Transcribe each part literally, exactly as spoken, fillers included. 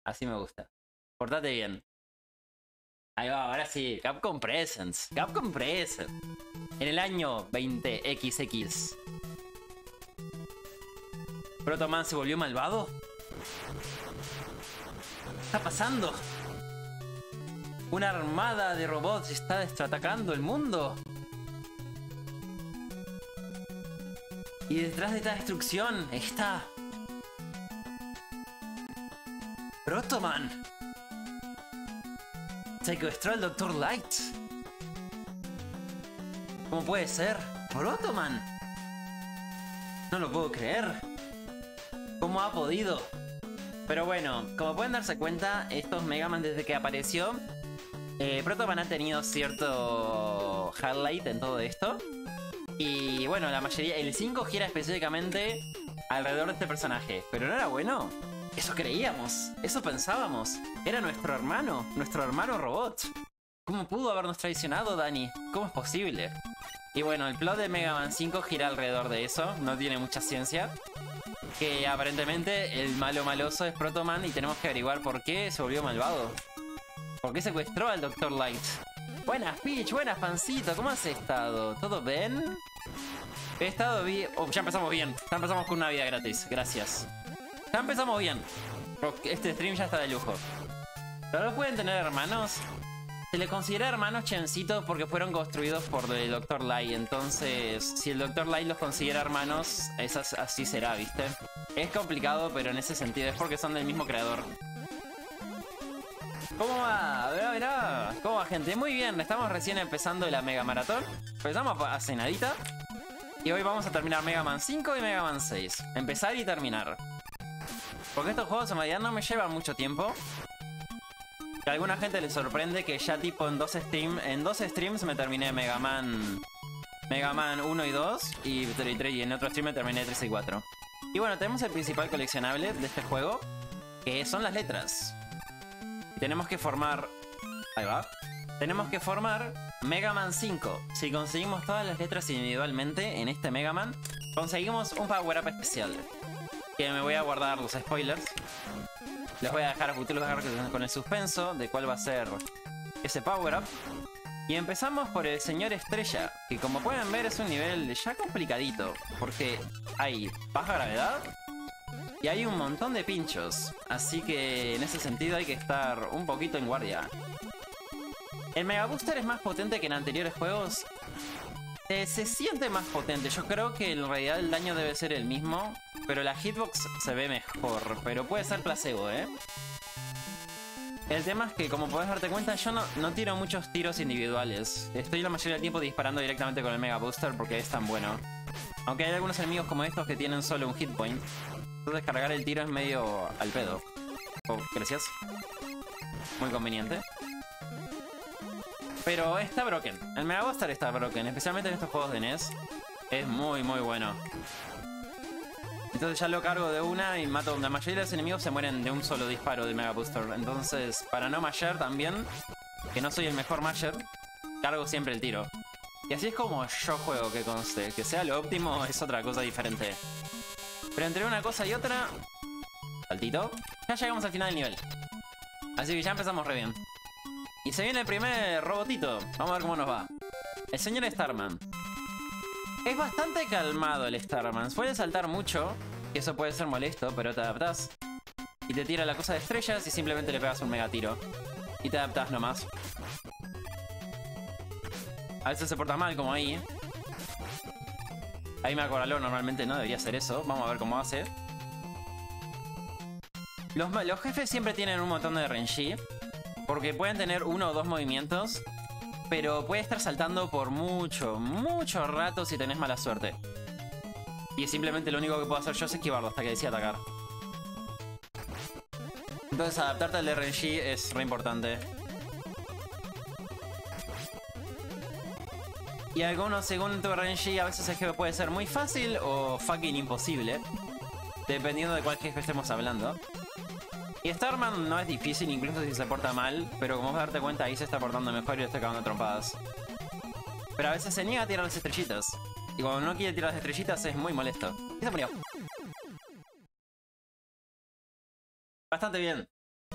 Así me gusta. Portate bien. Ahí va, ahora sí. Capcom Presents. Capcom Presents. En el año veinte equis equis. ¿Proto Man se volvió malvado? ¿Qué está pasando? Una armada de robots está atacando el mundo. Y detrás de esta destrucción está... Proto Man. Secuestró al doctor Light. ¿Cómo puede ser? Proto Man. No lo puedo creer. ¿Cómo ha podido? Pero bueno, como pueden darse cuenta, estos Mega Man desde que apareció, eh, Proto Man ha tenido cierto highlight en todo esto. Y bueno, la mayoría, el cinco gira específicamente alrededor de este personaje. Pero no era bueno. Eso creíamos, eso pensábamos. Era nuestro hermano, nuestro hermano robot. ¿Cómo pudo habernos traicionado, Dani? ¿Cómo es posible? Y bueno, el plot de Mega Man cinco gira alrededor de eso. No tiene mucha ciencia. Que aparentemente el malo maloso es Proto Man y tenemos que averiguar por qué se volvió malvado. ¿Por qué secuestró al doctor Light? Buenas, Peach, buenas, Pancito. ¿Cómo has estado? ¿Todo bien? He estado bien... Oh, ya empezamos bien. Ya empezamos con una vida gratis. Gracias. Ya empezamos bien. Este stream ya está de lujo. ¿Pero pueden tener hermanos? Se le considera hermanos Chencitos porque fueron construidos por el doctor Light. Entonces, si el doctor Light los considera hermanos, esas, así será, ¿viste? Es complicado, pero en ese sentido es porque son del mismo creador. ¿Cómo va? Mirá, mirá. ¿Cómo va, gente? Muy bien, estamos recién empezando la Mega Maratón. Empezamos hace nadita. Y hoy vamos a terminar Mega Man cinco y Mega Man seis. Empezar y terminar. Porque estos juegos en realidad no me llevan mucho tiempo. Que a alguna gente le sorprende que ya tipo en dos, stream, en dos streams me terminé Mega Man Mega Man uno y dos y, y en otro stream me terminé tres y cuatro. Y bueno, tenemos el principal coleccionable de este juego, que son las letras. Y tenemos que formar... Ahí va. Tenemos que formar Mega Man cinco. Si conseguimos todas las letras individualmente en este Mega Man, conseguimos un power up especial. Que me voy a guardar los spoilers. Les voy a dejar a futuro con el suspenso de cuál va a ser ese power up. Y empezamos por el señor Estrella, que como pueden ver es un nivel ya complicadito, porque hay baja gravedad y hay un montón de pinchos. Así que en ese sentido hay que estar un poquito en guardia. El Mega Booster es más potente que en anteriores juegos. Eh, se siente más potente. Yo creo que en realidad el daño debe ser el mismo, pero la hitbox se ve mejor. Pero puede ser placebo, ¿eh? El tema es que, como podés darte cuenta, yo no, no tiro muchos tiros individuales. Estoy la mayoría del tiempo disparando directamente con el Mega Booster porque es tan bueno. Aunque hay algunos enemigos como estos que tienen solo un hit point. Entonces cargar el tiro es medio al pedo. Oh, gracias. Muy conveniente. Pero está broken. El Mega Booster está broken, especialmente en estos juegos de N E S. Es muy, muy bueno. Entonces ya lo cargo de una y mato. La mayoría de los enemigos se mueren de un solo disparo del Mega Booster. Entonces, para no masher también, que no soy el mejor masher, cargo siempre el tiro. Y así es como yo juego, que conste. Que sea lo óptimo es otra cosa diferente. Pero entre una cosa y otra... Saltito. Ya llegamos al final del nivel. Así que ya empezamos re bien. Y se viene el primer robotito. Vamos a ver cómo nos va. El señor Starman. Es bastante calmado el Starman. Suele saltar mucho, y eso puede ser molesto, pero te adaptás. Y te tira la cosa de estrellas y simplemente le pegas un mega tiro. Y te adaptás nomás. A veces se porta mal, como ahí. Ahí me acorraló, normalmente no debería hacer eso. Vamos a ver cómo hace. Los, los jefes siempre tienen un montón de R N G. Porque pueden tener uno o dos movimientos, pero puede estar saltando por mucho, mucho rato si tenés mala suerte. Y simplemente lo único que puedo hacer yo es esquivarlo hasta que decida atacar. Entonces adaptarte al R N G es re importante. Y algunos, según tu R N G, a veces el jefe puede ser muy fácil o fucking imposible, dependiendo de cuál jefe estemos hablando. Y Starman no es difícil, incluso si se porta mal, pero como vas a darte cuenta, ahí se está portando mejor y le está cagando trompadas. Pero a veces se niega a tirar las estrellitas. Y cuando no quiere tirar las estrellitas es muy molesto. Y se murió. Bastante bien.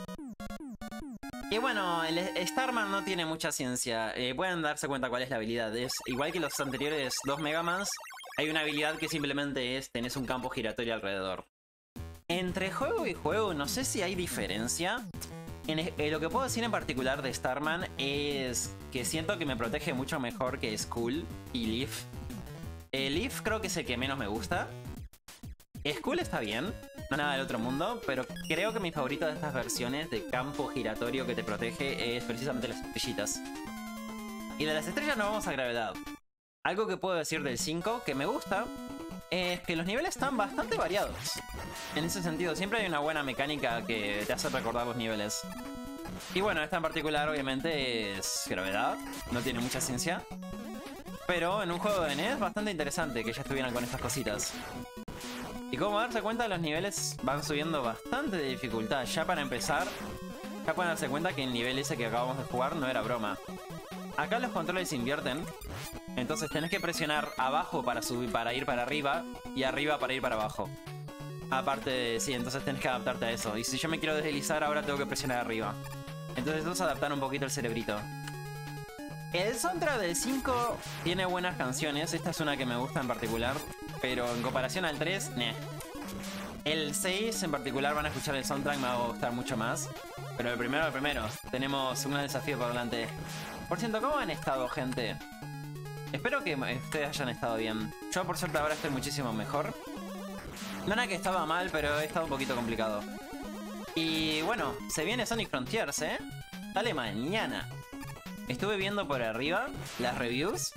Y bueno, el Starman no tiene mucha ciencia. Eh, pueden darse cuenta cuál es la habilidad. Es igual que los anteriores dos Megamans. Hay una habilidad que simplemente es tenés un campo giratorio alrededor. Entre juego y juego no sé si hay diferencia. En, eh, lo que puedo decir en particular de Starman es que siento que me protege mucho mejor que Skull y Leaf. Eh, Leaf creo que es el que menos me gusta. Skull está bien, no nada del otro mundo, pero creo que mi favorito de estas versiones de campo giratorio que te protege es precisamente las estrellitas. Y de las estrellas nos vamos a gravedad. Algo que puedo decir del cinco que me gusta es que los niveles están bastante variados. En ese sentido, siempre hay una buena mecánica que te hace recordar los niveles. Y bueno, esta en particular obviamente es gravedad, no tiene mucha ciencia. Pero en un juego de N E S bastante interesante que ya estuvieran con estas cositas. Y como darse cuenta, los niveles van subiendo bastante de dificultad. Ya para empezar, ya pueden darse cuenta que el nivel ese que acabamos de jugar no era broma. Acá los controles se invierten. Entonces tenés que presionar abajo para subir, para ir para arriba, y arriba para ir para abajo. Aparte de, sí, entonces tenés que adaptarte a eso. Y si yo me quiero deslizar, ahora tengo que presionar arriba. Entonces eso es adaptar un poquito el cerebrito. El soundtrack del cinco tiene buenas canciones. Esta es una que me gusta en particular. Pero en comparación al tres, neh. El seis en particular van a escuchar el soundtrack, me va a gustar mucho más. Pero el primero, el primero. Tenemos un desafío por delante. Por cierto, ¿cómo han estado, gente? Espero que ustedes hayan estado bien. Yo por suerte ahora estoy muchísimo mejor. No era que estaba mal, pero he estado un poquito complicado. Y bueno, se viene Sonic Frontiers, ¿eh? Sale mañana. Estuve viendo por arriba las reviews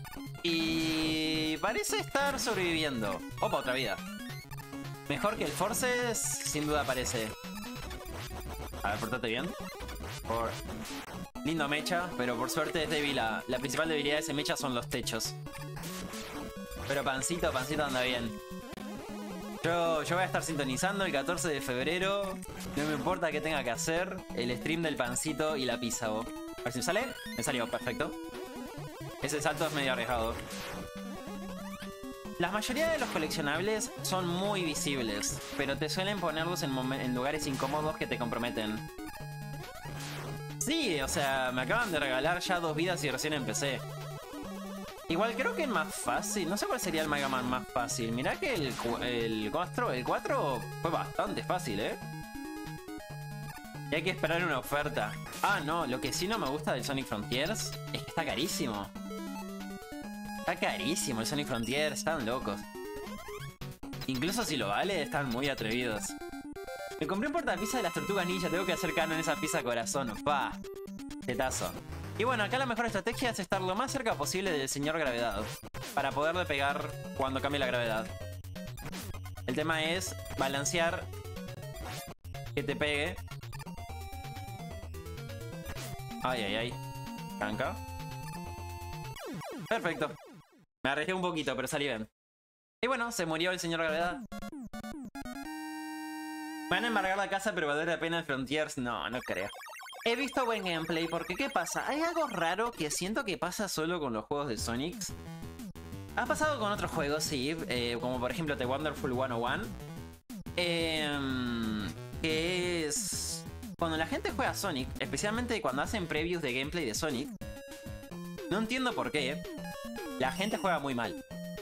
y parece estar sobreviviendo. Opa, otra vida. Mejor que el Forces, sin duda parece. A ver, portate bien. Por... Lindo mecha, pero por suerte es débil. La, la principal debilidad de ese mecha son los techos. Pero Pancito, Pancito anda bien. Yo, yo voy a estar sintonizando el catorce de febrero. No me importa qué tenga que hacer. El stream del Pancito y la pizza, vos. A ver si me sale. Me salió, perfecto. Ese salto es medio arriesgado. La mayoría de los coleccionables son muy visibles, pero te suelen ponerlos en, en lugares incómodos que te comprometen. Sí, o sea, me acaban de regalar ya dos vidas y recién empecé. Igual creo que es más fácil. No sé cuál sería el Mega Man más fácil. Mirá que el, el cuatro, el cuatro fue bastante fácil, ¿eh? Y hay que esperar una oferta. Ah, no, lo que sí no me gusta del Sonic Frontiers es que está carísimo. Está carísimo el Sonic Frontiers, están locos. Incluso si lo vale, están muy atrevidos. Me compré un portapizza de las tortugas ninja, tengo que hacer canon esa pizza corazón. Pa, tetazo. Y bueno, acá la mejor estrategia es estar lo más cerca posible del señor gravedad, para poderle pegar cuando cambie la gravedad. El tema es balancear que te pegue. Ay, ay, ay. Canca. Perfecto. Me arriesgué un poquito, pero salí bien. Y bueno, se murió el señor gravedad. Van a embargar la casa, pero vale la pena el Frontiers. No, no creo. He visto buen gameplay porque ¿qué pasa? Hay algo raro que siento que pasa solo con los juegos de Sonic. Ha pasado con otros juegos, sí. Eh, como por ejemplo The Wonderful ciento uno. Eh, que es... Cuando la gente juega Sonic, especialmente cuando hacen previews de gameplay de Sonic, no entiendo por qué, la gente juega muy mal.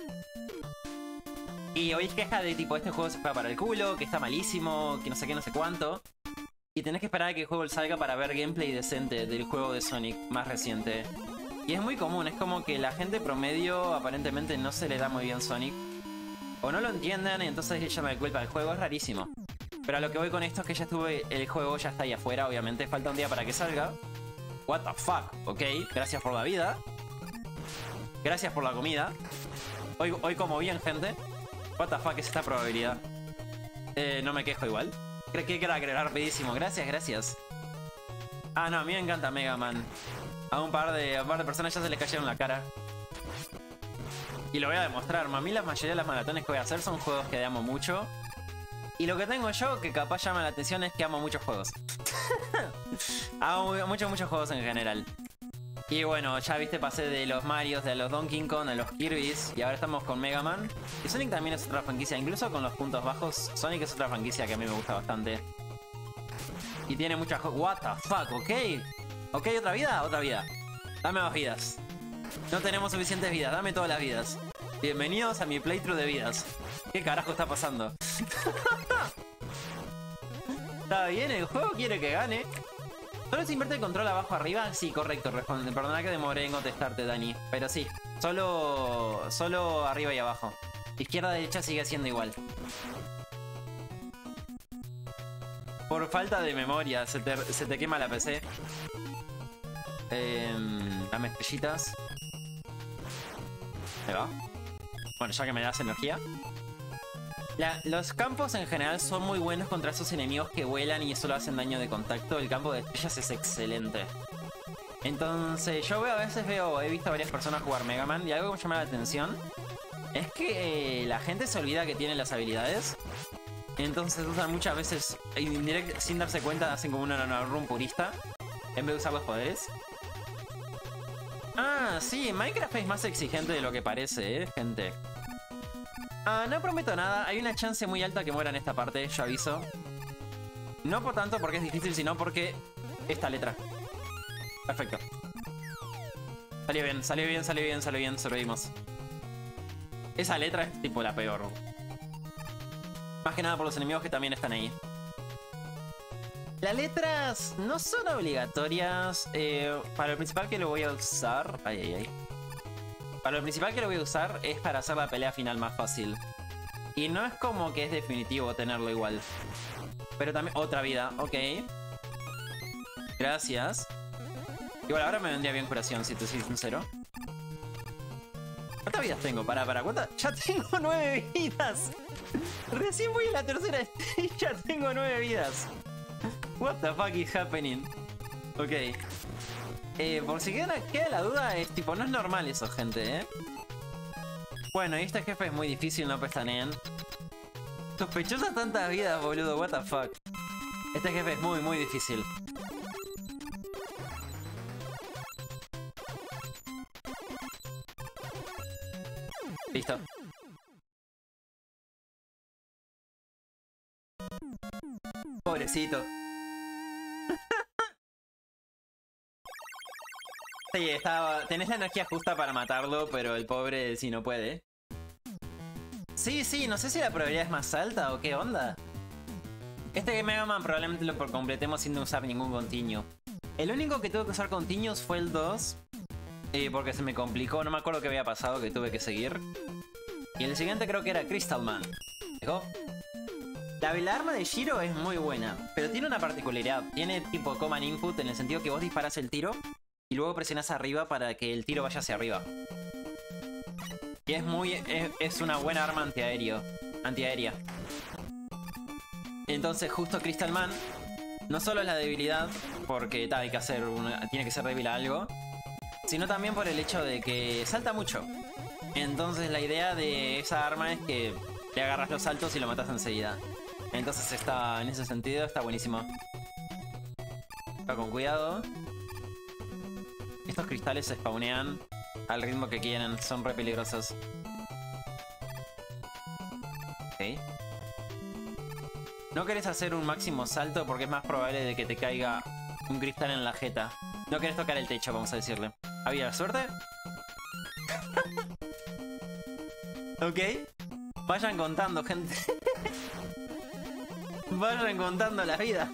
Y oís quejas de tipo, este juego se juega para el culo, que está malísimo, que no sé qué, no sé cuánto. Y tenés que esperar a que el juego salga para ver gameplay decente del juego de Sonic más reciente. Y es muy común, es como que la gente promedio aparentemente no se le da muy bien Sonic. O no lo entienden y entonces echan la culpa del juego, es rarísimo. Pero a lo que voy con esto es que ya estuve, el juego ya está ahí afuera, obviamente, falta un día para que salga. What the fuck, ok, gracias por la vida. Gracias por la comida. Hoy, hoy como bien, gente. What the fuck es esta probabilidad. Eh, no me quejo igual. Creí que era agregar rapidísimo, gracias, gracias. Ah, no, a mí me encanta Mega Man. A un par de, a un par de personas ya se les cayeron la cara. Y lo voy a demostrar. A mí la mayoría de las maratones que voy a hacer son juegos que amo mucho. Y lo que tengo yo, que capaz llama la atención, es que amo muchos juegos. Amo muchos, muchos juegos en general. Y bueno, ya viste, pasé de los Marios, de los Donkey Kong, a los Kirby's. Y ahora estamos con Mega Man. Y Sonic también es otra franquicia, incluso con los puntos bajos. Sonic es otra franquicia que a mí me gusta bastante. Y tiene muchas... What the fuck, ok. Ok, otra vida, otra vida. Dame más vidas. No tenemos suficientes vidas, dame todas las vidas. Bienvenidos a mi playthrough de vidas. ¿Qué carajo está pasando? ¿Está bien? ¿El juego quiere que gane? ¿Solo se invierte el control abajo arriba? Sí, correcto, responde. Perdona que demoré en contestarte, Dani. Pero sí, solo, solo arriba y abajo. Izquierda derecha sigue siendo igual. Por falta de memoria, se te, se te quema la P C. Eh, dame estrellitas. Ahí va. Bueno, ya que me das energía. La, los campos en general son muy buenos contra esos enemigos que vuelan y solo hacen daño de contacto. El campo de estrellas es excelente. Entonces, yo veo, a veces veo, he visto a varias personas jugar Mega Man y algo que me llama la atención es que eh, la gente se olvida que tiene las habilidades. Entonces usan muchas veces, indirect, sin darse cuenta, hacen como una, una run purista en vez de usar los poderes. Ah, sí, Minecraft es más exigente de lo que parece, eh, gente. Ah, no prometo nada, hay una chance muy alta que muera en esta parte, yo aviso. No por tanto porque es difícil, sino porque esta letra. Perfecto. Salió bien, salió bien, salió bien, salió bien, sobrevivimos. Esa letra es tipo la peor. Más que nada por los enemigos que también están ahí. Las letras no son obligatorias. Eh, para lo principal que lo voy a usar... Ay, ay, ay. Para lo principal que lo voy a usar es para hacer la pelea final más fácil. Y no es como que es definitivo tenerlo igual. Pero también... Otra vida, ok. Gracias. Igual ahora me vendría bien curación, si te soy sincero. ¿Cuántas vidas tengo? Para, para, ¿cuántas? ¡Ya tengo nueve vidas! Recién voy a la tercera y ya tengo nueve vidas. What the fuck is happening? Ok. Eh, por si queda, queda la duda, es tipo, no es normal eso, gente, ¿eh? Bueno, y este jefe es muy difícil, no pestaneen. Sospechosa tantas vidas, boludo, what the fuck. Este jefe es muy, muy difícil. Listo. Pobrecito. Sí, estaba... tenés la energía justa para matarlo, pero el pobre sí no puede. Sí, sí, no sé si la probabilidad es más alta o qué onda. Este Mega Man probablemente lo completemos sin usar ningún continuo. El único que tuve que usar continuos fue el dos. Eh, porque se me complicó, no me acuerdo qué había pasado, que tuve que seguir. Y el siguiente creo que era Crystal Man. ¿Dejó? La, la arma de Shiro es muy buena, pero tiene una particularidad. Tiene tipo command input en el sentido que vos disparas el tiro y luego presionás arriba para que el tiro vaya hacia arriba. Y es muy... es, es una buena arma antiaéreo. Antiaérea. Entonces justo Crystal Man no solo es la debilidad, porque ta, hay que hacer una, tiene que ser débil a algo, sino también por el hecho de que salta mucho. Entonces la idea de esa arma es que le agarras los saltos y lo matas enseguida. Entonces está, en ese sentido está buenísimo. Está con cuidado. Estos cristales se spawnean al ritmo que quieren, son re peligrosos. Ok. No querés hacer un máximo salto porque es más probable de que te caiga un cristal en la jeta. No querés tocar el techo, vamos a decirle. ¿Había suerte? Ok. Vayan contando, gente. Vayan contando las vidas.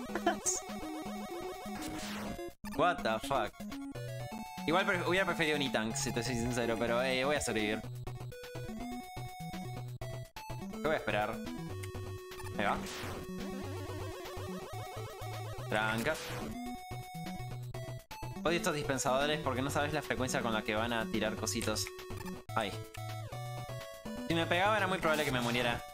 What the fuck. Igual pre hubiera preferido un E-Tank, si te soy sincero, pero eh, voy a sobrevivir. ¿Qué voy a esperar? Ahí va. Tranca. Odio estos dispensadores porque no sabes la frecuencia con la que van a tirar cositos. Ay. Si me pegaba era muy probable que me muriera.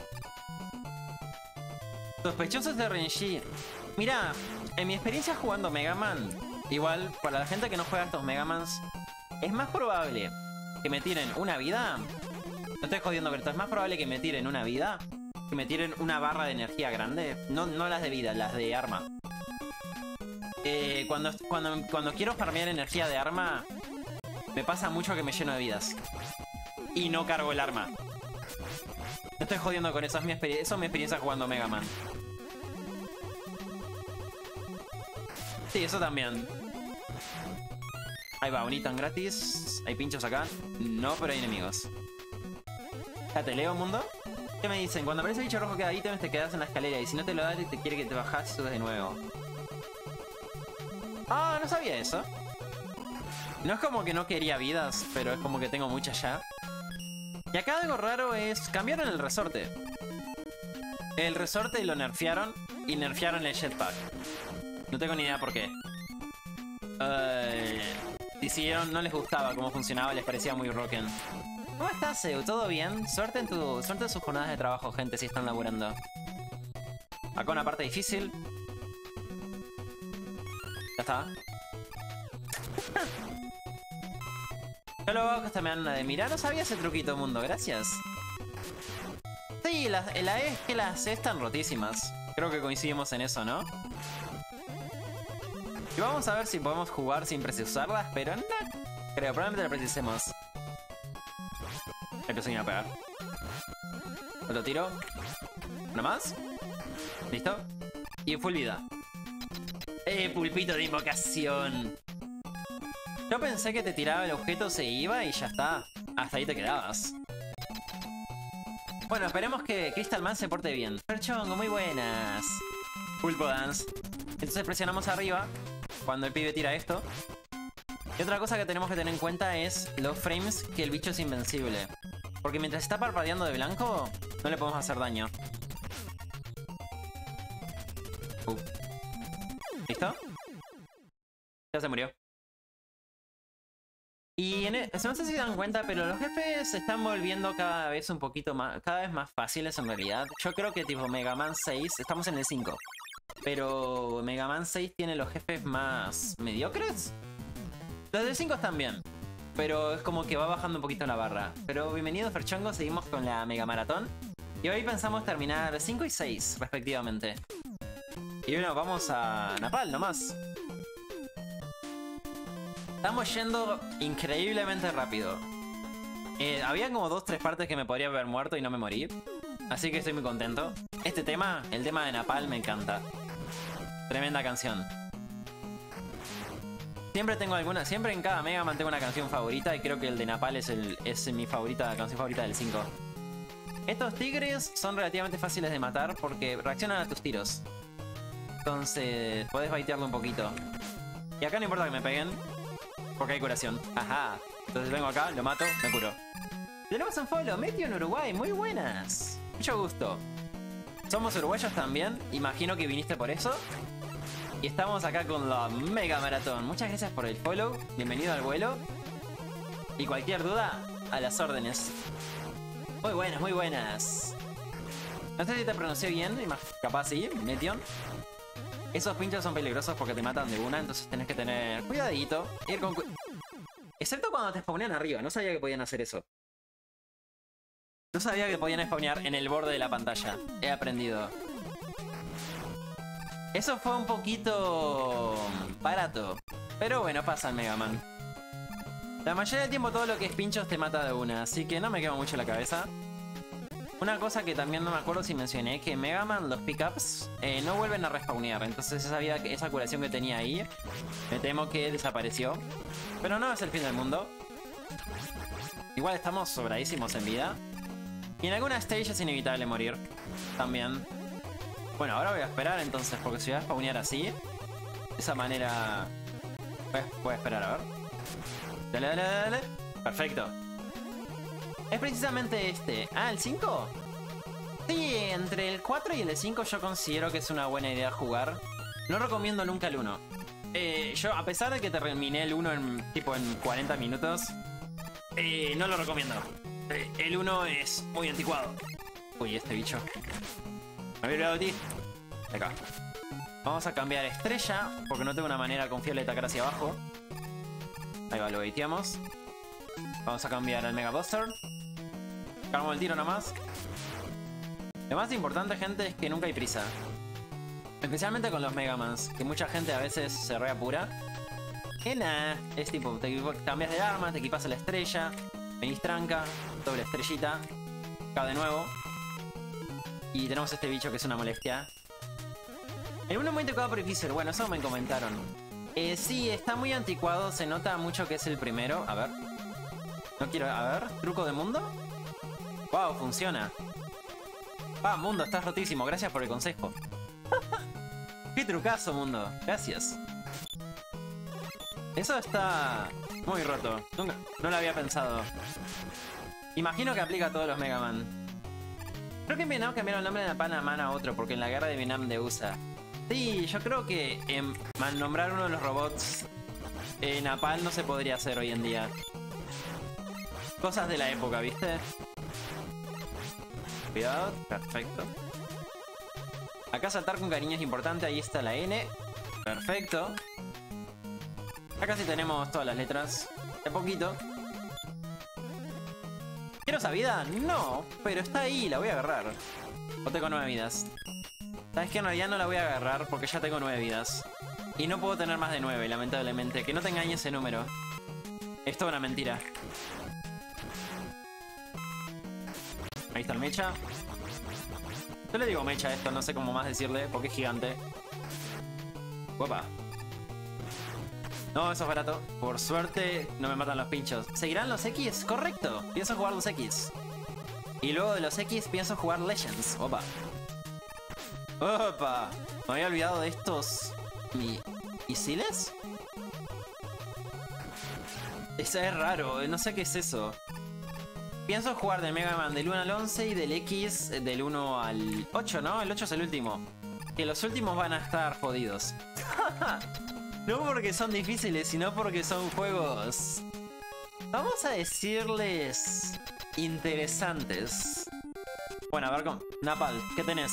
Sospechosos de Renji. Mira, en mi experiencia jugando Mega Man, igual para la gente que no juega estos Mega Mans, es más probable que me tiren una vida. No estoy jodiendo con esto, es más probable que me tiren una vida que me tiren una barra de energía grande. No, no las de vida, las de arma. Eh, cuando, cuando, cuando quiero farmear energía de arma, me pasa mucho que me lleno de vidas y no cargo el arma. No estoy jodiendo con eso, es mi, eso es mi experiencia jugando Mega Man. Sí, eso también. Ahí va, un ítem gratis. ¿Hay pinchos acá? No, pero hay enemigos. Ya te leo, mundo. ¿Qué me dicen? Cuando aparece el bicho rojo que da ítems te quedas en la escalera y si no te lo da te quiere que te bajas de nuevo. Ah, no sabía eso. No es como que no quería vidas, pero es como que tengo muchas ya. Y acá algo raro es... cambiaron el resorte. El resorte lo nerfearon y nerfearon el jetpack. No tengo ni idea por qué. Uh, decidieron, no les gustaba cómo funcionaba, les parecía muy broken. ¿Cómo estás, Seu? ¿Todo bien? Suerte en, tu, suerte en sus jornadas de trabajo, gente, si están laburando. Acá una parte difícil. Ya está. Yo lo hago que esta me dan una de mirar. No sabía ese truquito, mundo. Gracias. Sí, la, la E es que las E están rotísimas. Creo que coincidimos en eso, ¿no? Y vamos a ver si podemos jugar sin precisarlas, pero no creo. Probablemente la precisemos. Empiezo a pegar. Otro tiro. Uno más. ¿Listo? Y full vida. ¡Eh, pulpito de invocación! Yo pensé que te tiraba el objeto, se iba y ya está. Hasta ahí te quedabas. Bueno, esperemos que Crystal Man se porte bien. Perchongo, muy buenas. Pulpo Dance. Entonces presionamos arriba cuando el pibe tira esto. Y otra cosa que tenemos que tener en cuenta es los frames que el bicho es invencible. Porque mientras está parpadeando de blanco, no le podemos hacer daño. Uh. ¿Listo? Ya se murió. Y en el, no sé si se dan cuenta, pero los jefes se están volviendo cada vez un poquito más, cada vez más fáciles en realidad. Yo creo que tipo Mega Man seis, estamos en el cinco. Pero Mega Man seis tiene los jefes más mediocres. Los del cinco están bien, pero es como que va bajando un poquito la barra. Pero bienvenidos, Ferchongo, seguimos con la Mega Maratón. Y hoy pensamos terminar cinco y seis, respectivamente. Y bueno, vamos a Napal nomás. Estamos yendo increíblemente rápido. Eh, había como dos, tres partes que me podría haber muerto y no me morí. Así que estoy muy contento. Este tema, el tema de Napal, me encanta. Tremenda canción. Siempre tengo alguna, siempre en cada Mega Man tengo una canción favorita y creo que el de Napal es, el, es mi favorita, canción favorita del cinco. Estos tigres son relativamente fáciles de matar porque reaccionan a tus tiros. Entonces, puedes baitearlo un poquito. Y acá no importa que me peguen, porque hay curación. Ajá. Entonces vengo acá, lo mato, me curo. Tenemos un follow, Meteo en Uruguay, muy buenas. Mucho gusto. Somos uruguayos también, imagino que viniste por eso. Y estamos acá con la Mega Maratón. Muchas gracias por el follow, bienvenido al vuelo. Y cualquier duda, a las órdenes. Muy buenas, muy buenas. No sé si te pronuncié bien, capaz sí, Meteon. Esos pinchos son peligrosos porque te matan de una, entonces tenés que tener cuidadito. Ir con cu Excepto cuando te spawnean arriba, no sabía que podían hacer eso. No sabía que podían spawnear en el borde de la pantalla. He aprendido. Eso fue un poquito barato. Pero bueno, pasa en Mega Man. La mayoría del tiempo todo lo que es pinchos te mata de una, así que no me quema mucho la cabeza. Una cosa que también no me acuerdo si mencioné, que en Mega Man los pickups eh, no vuelven a respawnear. Entonces esa, vida, esa curación que tenía ahí, me temo que desapareció. Pero no es el fin del mundo. Igual estamos sobradísimos en vida. Y en alguna stage es inevitable morir. También. Bueno, ahora voy a esperar entonces, porque si voy a spawnear así, de esa manera... Voy a, voy a esperar, a ver. Dale, dale, dale. Perfecto. Es precisamente este. Ah, ¿el cinco? Sí, entre el cuatro y el cinco yo considero que es una buena idea jugar. No recomiendo nunca el uno. Eh, yo, a pesar de que terminé el uno en tipo en cuarenta minutos, eh, no lo recomiendo. Eh, el uno es muy anticuado. Uy, este bicho. Me había olvidado de ti. Acá. Vamos a cambiar estrella, porque no tengo una manera confiable de atacar hacia abajo. Ahí va, lo baiteamos. Vamos a cambiar al Mega Buster. Calmo el tiro nomás. Lo más importante, gente, es que nunca hay prisa. Especialmente con los Mega Mans, que mucha gente a veces se reapura. Que nada, es tipo, te cambias de arma, te equipas a la estrella, venís tranca, doble estrellita, acá de nuevo. Y tenemos este bicho que es una molestia. El uno es muy anticuado por difícil. Bueno, eso me comentaron. Eh, sí, está muy anticuado. Se nota mucho que es el primero. A ver. No quiero... A ver. ¿Truco de mundo? Wow, funciona. Ah, Mundo, estás rotísimo. Gracias por el consejo. Qué trucazo, Mundo. Gracias. Eso está muy roto. Nunca, no lo había pensado. Imagino que aplica a todos los Mega Man. Creo que en Vietnam cambiaron el nombre de Panamá a otro porque en la guerra de Vietnam de U S A. Sí, yo creo que en nombrar uno de los robots en Napal no se podría hacer hoy en día. Cosas de la época, ¿viste? Cuidado, perfecto. Acá saltar con cariño es importante, ahí está la N. Perfecto. Acá sí tenemos todas las letras. De poquito. ¿Quiero esa vida? No, pero está ahí, la voy a agarrar. O tengo nueve vidas. Sabes que en realidad no la voy a agarrar porque ya tengo nueve vidas. Y no puedo tener más de nueve, lamentablemente. Que no te engañe ese número. Es toda una mentira. Ahí está el mecha. Yo le digo mecha a esto, no sé cómo más decirle porque es gigante. Guapa. No, eso es barato. Por suerte no me matan los pinchos. ¿Seguirán los X? Correcto. Pienso jugar los X. Y luego de los X pienso jugar Legends. Opa. Opa. Me había olvidado de estos... ¿Mi... ¿Misiles? Eso es raro. No sé qué es eso. Pienso jugar del Mega Man del uno al once y del X del uno al ocho, ¿no? El ocho es el último. Que los últimos van a estar jodidos. No porque son difíciles, sino porque son juegos... Vamos a decirles... interesantes. Bueno, a ver con... Napal, ¿qué tenés?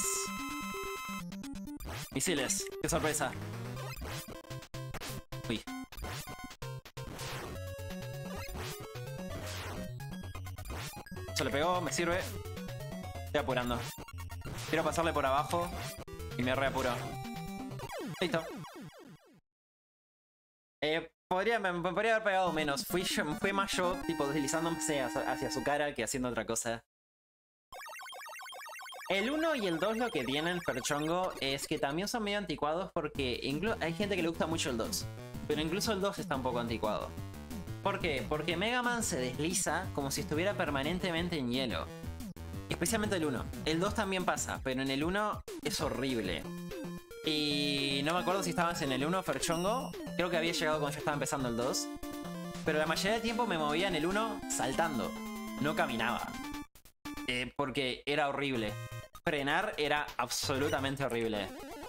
Misiles, qué sorpresa. Uy. Se le pegó, me sirve. Estoy apurando. Quiero pasarle por abajo y me reapuro. Listo. Eh, podría, me, me podría haber pegado menos. Fui, fui más yo, tipo, deslizándome hacia, hacia su cara que haciendo otra cosa. El uno y el dos lo que tienen, Perchongo, es que también son medio anticuados porque hay gente que le gusta mucho el dos. Pero incluso el dos está un poco anticuado. ¿Por qué? Porque Mega Man se desliza como si estuviera permanentemente en hielo. Especialmente el uno. El dos también pasa, pero en el uno es horrible. Y no me acuerdo si estabas en el uno, Ferchongo. Creo que había llegado cuando yo estaba empezando el dos. Pero la mayoría del tiempo me movía en el uno saltando. No caminaba. Eh, porque era horrible. Frenar era absolutamente horrible.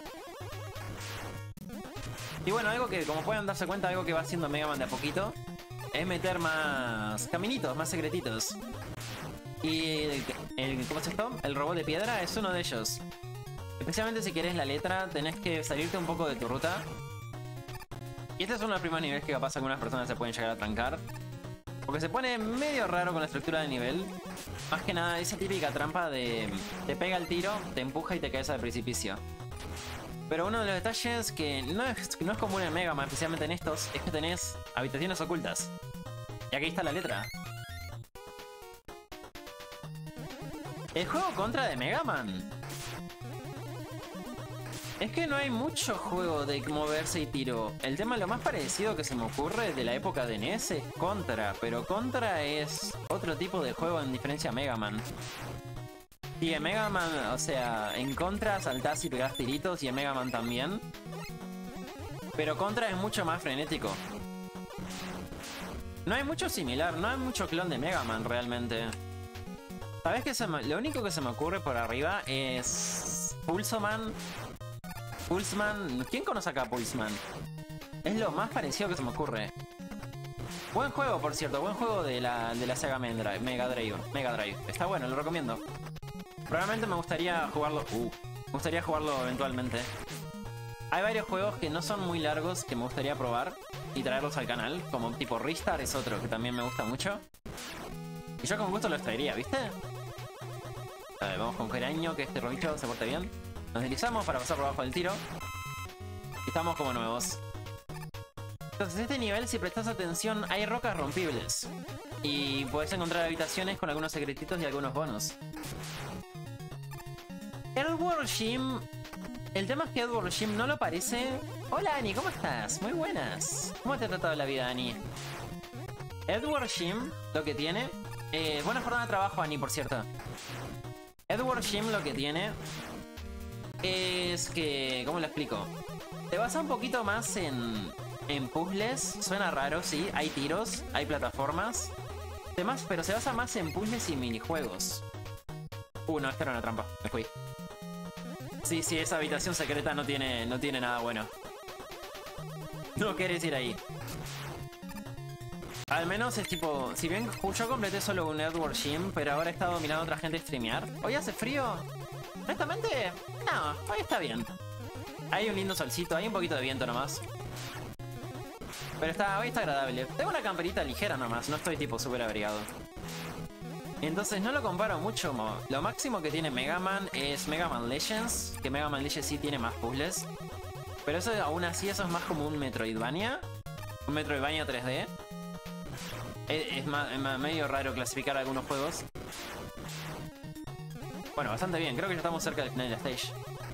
Y bueno, algo que, como pueden darse cuenta, algo que va haciendo Mega Man de a poquito es meter más caminitos, más secretitos. Y el, el, ¿cómo es esto? El robot de piedra es uno de ellos. Especialmente si querés la letra, tenés que salirte un poco de tu ruta. Y este es uno de los primeros niveles que capaz algunas personas se pueden llegar a trancar. Porque se pone medio raro con la estructura del nivel. Más que nada esa típica trampa de... te pega el tiro, te empuja y te caes al precipicio. Pero uno de los detalles que no es, no es común en Mega Man, especialmente en estos, es que tenés habitaciones ocultas. Y aquí está la letra. El juego contra de Mega Man. Es que no hay mucho juego de moverse y tiro. El tema, lo más parecido que se me ocurre de la época de N E S es Contra. Pero Contra es otro tipo de juego en diferencia a Mega Man. Sí, en Mega Man, o sea, en Contra saltás y pegás tiritos y en Mega Man también. Pero Contra es mucho más frenético. No hay mucho similar, no hay mucho clon de Mega Man realmente. ¿Sabes qué? Se me, lo único que se me ocurre por arriba es... Pulsoman. Pulseman. ¿Quién conoce acá a Pulseman? Es lo más parecido que se me ocurre. Buen juego, por cierto. Buen juego de la, de la Sega Mega Drive, Mega Drive. Mega Drive. Está bueno, lo recomiendo. Probablemente me gustaría jugarlo... Uh, me gustaría jugarlo eventualmente. Hay varios juegos que no son muy largos que me gustaría probar y traerlos al canal. Como tipo Ristar es otro que también me gusta mucho. Y yo con gusto los traería, ¿viste? A ver, vamos con Geraño, que este robicho se porte bien. Nos deslizamos para pasar por abajo del tiro. Y estamos como nuevos. Entonces, este nivel, si prestas atención, hay rocas rompibles. Y puedes encontrar habitaciones con algunos secretitos y algunos bonos. El World Gym El tema es que Edward Jim no lo parece. Hola, Ani, ¿cómo estás? Muy buenas. ¿Cómo te ha tratado la vida, Ani? Edward Jim lo que tiene... Eh, buena jornada de trabajo, Ani, por cierto. Edward Jim lo que tiene es que... ¿Cómo lo explico? Te basa un poquito más en, en puzzles. Suena raro, sí. Hay tiros, hay plataformas. Demás, pero se basa más en puzzles y minijuegos. Uh, no, esta era una trampa. Me fui. Sí, sí, esa habitación secreta no tiene, no tiene nada bueno. No querés ir ahí. Al menos es tipo... Si bien yo completé solo un Edward Jim, pero ahora he estado mirando a otra gente streamear. ¿Hoy hace frío? Honestamente, no, hoy está bien. Hay un lindo solcito, hay un poquito de viento nomás. Pero está, hoy está agradable. Tengo una camperita ligera nomás, no estoy tipo súper abrigado. Entonces no lo comparo mucho. Lo máximo que tiene Mega Man es Mega Man Legends. Que Mega Man Legends sí tiene más puzzles. Pero eso aún así, eso es más como un Metroidvania. Un Metroidvania tres D. Es, es, más, es más, medio raro clasificar algunos juegos. Bueno, bastante bien. Creo que ya estamos cerca del final de la stage.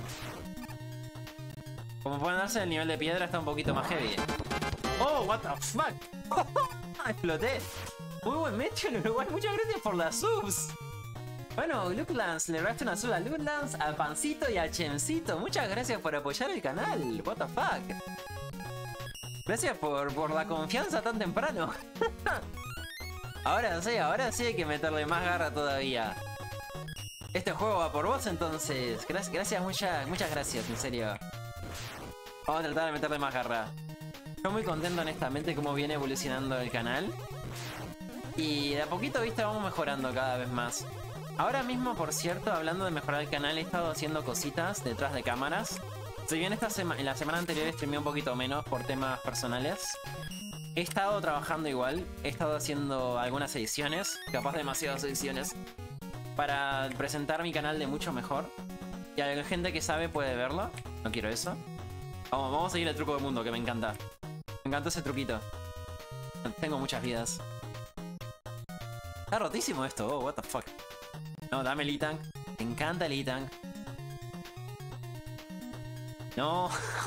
Como pueden darse, el nivel de piedra está un poquito más heavy. Oh, what the fuck. Exploté. Muy buen mecho en Uruguay. Muchas gracias por las subs. Bueno, Luclans, le regalaste una sub a Luclans, a Pancito y a Chemcito. Muchas gracias por apoyar el canal. What the fuck. Gracias por, por la confianza tan temprano. Ahora sí, ahora sí hay que meterle más garra todavía. Este juego va por vos entonces. Gracias, gracias muchas, muchas gracias, en serio. Vamos a tratar de meterle más garra. Estoy muy contento honestamente cómo viene evolucionando el canal. Y de a poquito, viste, vamos mejorando cada vez más. Ahora mismo, por cierto, hablando de mejorar el canal, he estado haciendo cositas detrás de cámaras. Si bien esta sema en la semana anterior streamé un poquito menos por temas personales, he estado trabajando igual. He estado haciendo algunas ediciones, capaz demasiadas ediciones, para presentar mi canal de mucho mejor. Y hay gente que sabe puede verlo. No quiero eso. Vamos, vamos a seguir el truco del mundo, que me encanta. Me encantó ese truquito. Tengo muchas vidas. Está rotísimo esto, oh, what the fuck. No, dame el E-Tank. Me encanta el E-Tank. No.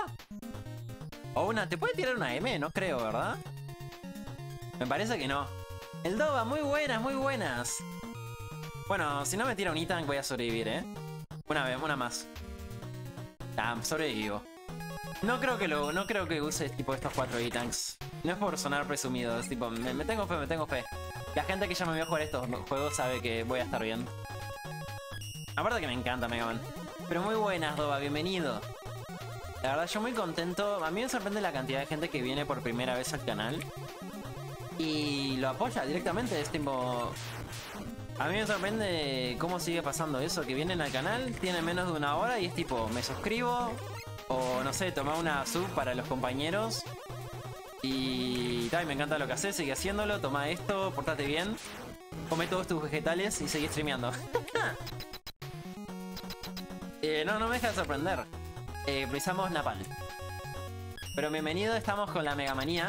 O una, ¿te puede tirar una M? No creo, ¿verdad? Me parece que no. El Doba, muy buenas, muy buenas. Bueno, si no me tira un E-Tank voy a sobrevivir, ¿eh? Una vez, una más. Ah, sobrevivo. No creo que lo, no creo que use tipo estos cuatro E-Tanks. No es por sonar presumido, es tipo, me, me tengo fe, me tengo fe. La gente que ya me vio jugar estos juegos sabe que voy a estar bien. Aparte que me encanta Mega Man. Pero muy buenas, Doba, bienvenido. La verdad, yo muy contento. A mí me sorprende la cantidad de gente que viene por primera vez al canal y lo apoya directamente. Es tipo... A mí me sorprende cómo sigue pasando eso, que vienen al canal, tienen menos de una hora y es tipo, me suscribo, o no sé, toma una sub para los compañeros y tal, me encanta lo que haces, sigue haciéndolo, toma esto, portate bien, come todos tus vegetales y sigue streameando. eh, no, no me deja de sorprender. Eh, precisamos Napalm. Pero bienvenido, estamos con la Megamanía.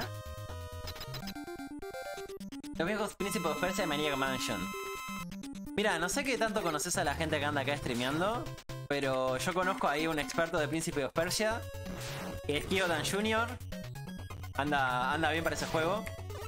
Los viejos príncipes de Persia de Maniac Mansion. Mira, no sé qué tanto conoces a la gente que anda acá streameando, pero yo conozco ahí un experto de Príncipe of Persia, que es Kyodan junior Anda, anda bien para ese juego.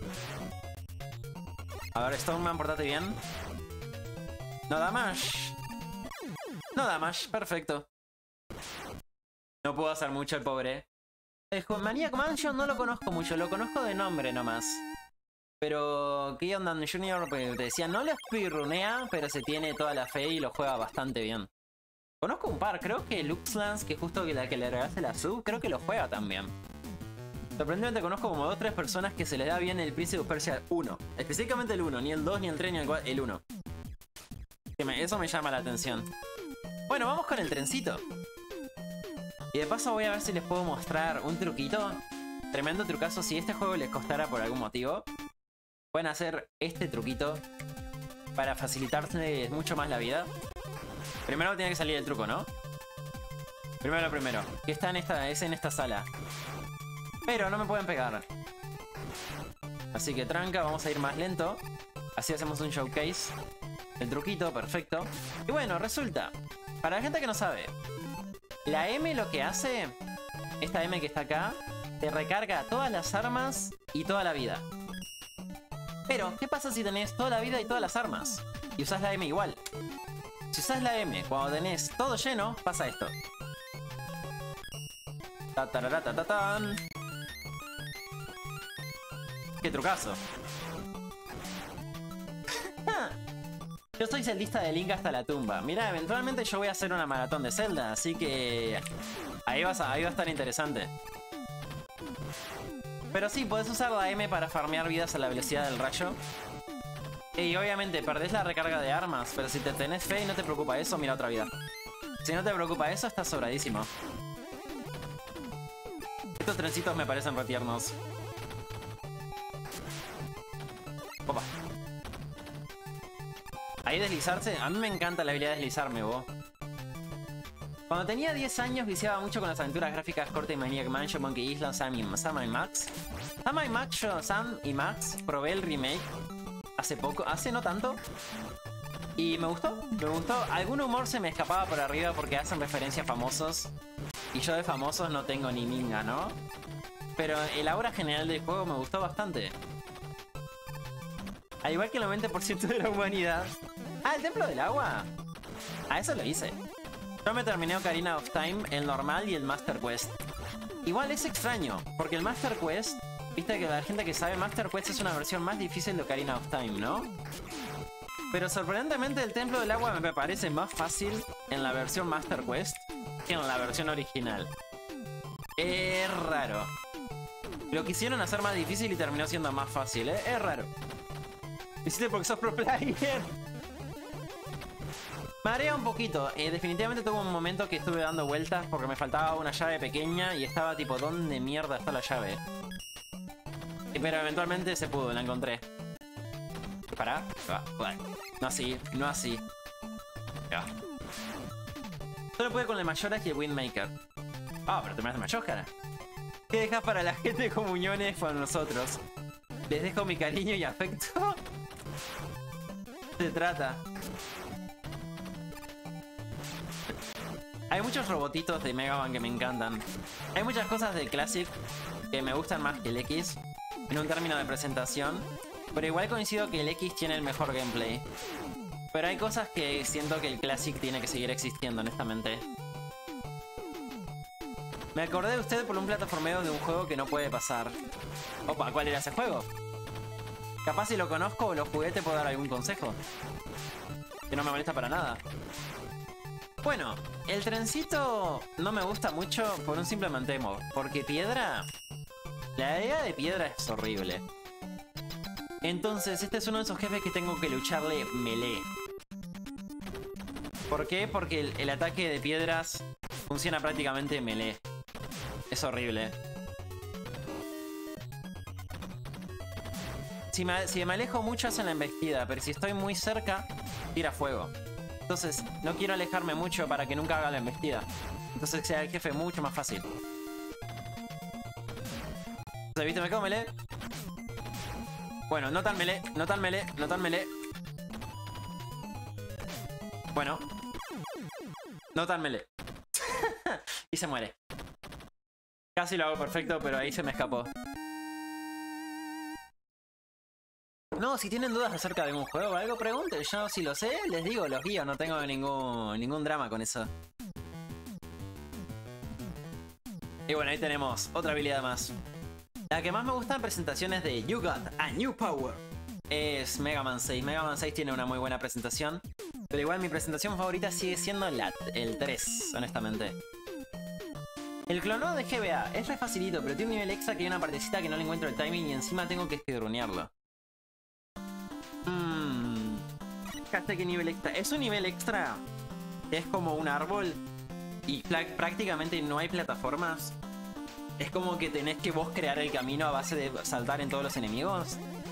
A ver, Stoneman, portate bien. No damage. No damage, perfecto. No puedo hacer mucho el pobre. El Maniac Mansion no lo conozco mucho, lo conozco de nombre nomás. Pero Kyodan junior te decía, no lo speedrunea, pero se tiene toda la fe y lo juega bastante bien. Conozco un par, creo que Luxlance, que justo que la que le regalaste la sub, creo que lo juega también. Sorprendentemente conozco como dos o tres personas que se les da bien el Príncipe of Persia uno. Específicamente el uno, ni el dos, ni el tres, ni el cuatro, el uno. Que me, eso me llama la atención. Bueno, vamos con el trencito. Y de paso voy a ver si les puedo mostrar un truquito. Tremendo trucazo, si este juego les costara por algún motivo. Pueden hacer este truquito para facilitarse mucho más la vida. Primero tiene que salir el truco, ¿no? Primero lo primero. Que está en esta, es en esta sala. Pero no me pueden pegar. Así que tranca, vamos a ir más lento. Así hacemos un showcase. El truquito, perfecto. Y bueno, resulta, para la gente que no sabe, La M lo que hace, esta M que está acá, te recarga todas las armas y toda la vida. Pero, ¿qué pasa si tenés toda la vida y todas las armas? Y usás la M igual. Si usás la M cuando tenés todo lleno, pasa esto. Ta -tarara -ta -ta -tan. ¡Qué trucazo! Yo soy celdista de Link hasta la tumba. Mira, eventualmente yo voy a hacer una maratón de Zelda, así que ahí, vas a, ahí va a estar interesante. Pero sí, podés usar la M para farmear vidas a la velocidad del rayo. Y obviamente perdés la recarga de armas, pero si te tenés fe y no te preocupa eso, mira otra vida. Si no te preocupa eso, estás sobradísimo. Estos trencitos me parecen retiernos. Opa. Ahí deslizarse, a mí me encanta la habilidad de deslizarme, vos. Cuando tenía diez años viciaba mucho con las aventuras gráficas corte Maniac Mansion, Monkey Island, Sam y, Sam y Max. Sam y Max, yo, Sam y Max, probé el remake hace poco, hace no tanto. Y me gustó, me gustó. Algún humor se me escapaba por arriba porque hacen referencias a famosos. Y yo de famosos no tengo ni minga, ¿no? Pero el aura general del juego me gustó bastante. Al igual que el noventa por ciento de la humanidad. Ah, el templo del agua. Ah, eso lo hice. Yo me terminé Ocarina of Time, el normal y el Master Quest. Igual es extraño, porque el Master Quest, viste que la gente que sabe, Master Quest es una versión más difícil de Ocarina of Time, ¿no? Pero sorprendentemente el templo del agua me parece más fácil en la versión Master Quest que en la versión original. Es raro. Lo quisieron hacer más difícil y terminó siendo más fácil, ¿eh? Es raro. Hiciste porque sos pro player. Marea un poquito. Eh, definitivamente tuve un momento que estuve dando vueltas porque me faltaba una llave pequeña y estaba tipo, ¿dónde mierda está la llave? Eh, pero eventualmente se pudo, la encontré. Pará. Ah, bueno. No así, no así. Ya. Solo pude con el Majora's y el Windmaker. Ah, pero terminaste Majora's. ¿Qué dejas para la gente de comuniones con nosotros? Les dejo mi cariño y afecto. Se trata. Hay muchos robotitos de Mega Man que me encantan. Hay muchas cosas del Classic que me gustan más que el X en un término de presentación, pero igual coincido que el X tiene el mejor gameplay. Pero hay cosas que siento que el Classic tiene que seguir existiendo, honestamente. Me acordé de usted por un plataformeo de un juego que no puede pasar. Opa, ¿cuál era ese juego? Capaz si lo conozco o lo jugué te puedo dar algún consejo. Que no me molesta para nada. Bueno, el trencito no me gusta mucho por un simple motivo. Porque piedra... La idea de piedra es horrible. Entonces, este es uno de esos jefes que tengo que lucharle melee. ¿Por qué? Porque el, el ataque de piedras funciona prácticamente melee. Es horrible. Si me, si me alejo mucho hacen la embestida, pero si estoy muy cerca, tira fuego. Entonces, no quiero alejarme mucho para que nunca haga la embestida. Entonces sea el jefe mucho más fácil. Entonces, ¿viste? Me quedo melee. Bueno, no tan melee, no tan melee, no tan melee. Bueno. No tan melee. Y se muere. Casi lo hago perfecto, pero ahí se me escapó. No, si tienen dudas acerca de algún juego o algo, pregunten. Yo si lo sé, les digo, los guío. No tengo ningún, ningún drama con eso. Y bueno, ahí tenemos otra habilidad más. La que más me gusta en presentaciones de You Got a New Power es Mega Man seis. Mega Man seis tiene una muy buena presentación, pero igual mi presentación favorita sigue siendo la, el tres, honestamente. El clonado de G B A es re facilito, pero tiene un nivel extra que hay una partecita que no le encuentro el timing y encima tengo que speedrunearlo. Mmm... ¿Qué nivel extra? Es un nivel extra que es como un árbol y prácticamente no hay plataformas. Es como que tenés que vos crear el camino a base de saltar en todos los enemigos.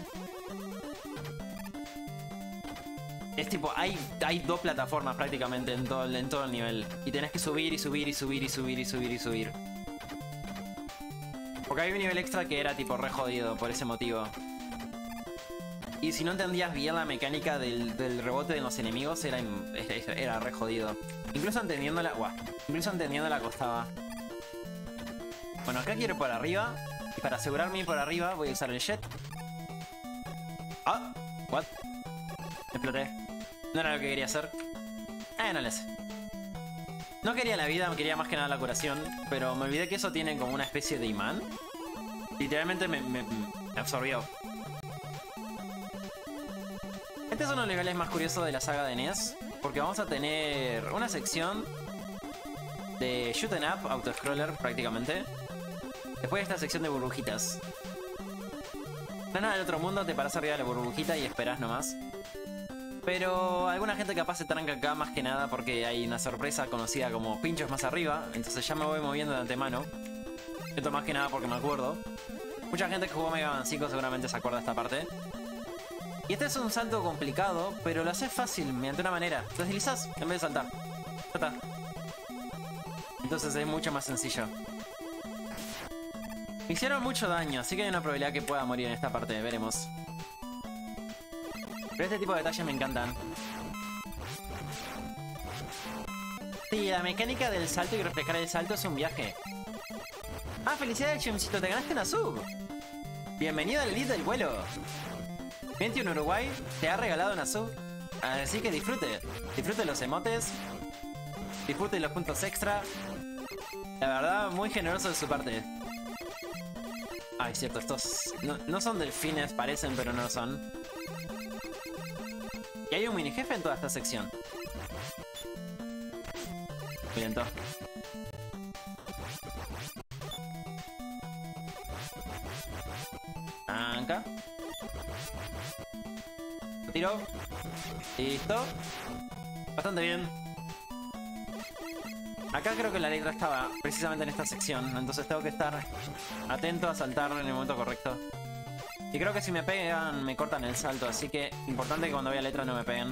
Es tipo, hay, hay dos plataformas prácticamente en todo, en todo el nivel. Y tenés que subir y subir y subir y subir y subir y subir. Porque hay un nivel extra que era tipo re jodido por ese motivo. Y si no entendías bien la mecánica del, del rebote de los enemigos, era, era, era re jodido. Incluso entendiéndola... Guau, incluso entendiéndola costaba. Bueno, acá quiero ir por arriba. Y para asegurarme ir por arriba, voy a usar el jet. Ah, what? Me exploté. No era lo que quería hacer. Eh, no le sé. No quería la vida, quería más que nada la curación. Pero me olvidé que eso tiene como una especie de imán. Literalmente me, me, me absorbió. Este es uno de los niveles más curiosos de la saga de N E S. Porque vamos a tener una sección de shoot 'em up, auto-scroller prácticamente. Después esta sección de burbujitas. No es nada del otro mundo, te paras arriba de la burbujita y esperás nomás. Pero alguna gente capaz se tranca acá más que nada porque hay una sorpresa conocida como pinchos más arriba. Entonces ya me voy moviendo de antemano. Esto más que nada porque me acuerdo. Mucha gente que jugó Mega Man cinco seguramente se acuerda de esta parte. Y este es un salto complicado, pero lo haces fácil mediante una manera. Te deslizás en vez de saltar. Ya está. Entonces es mucho más sencillo. Me hicieron mucho daño, así que hay una probabilidad que pueda morir en esta parte. Veremos. Pero este tipo de detalles me encantan. Sí, la mecánica del salto y reflejar el salto es un viaje. Ah, felicidades, Chimcito, te ganaste una sub. Bienvenido al elite del vuelo. veintiuno Uruguay te ha regalado una sub. Así que disfrute. Disfrute los emotes. Disfrute los puntos extra. La verdad, muy generoso de su parte. Ay, cierto, estos no, no son delfines, parecen, pero no son. Y hay un mini jefe en toda esta sección. Muy lento. Acá. Lo tiro. Listo. Bastante bien. Acá creo que la letra estaba precisamente en esta sección, entonces tengo que estar atento a saltar en el momento correcto. Y creo que si me pegan, me cortan el salto, así que importante que cuando vea letra no me peguen.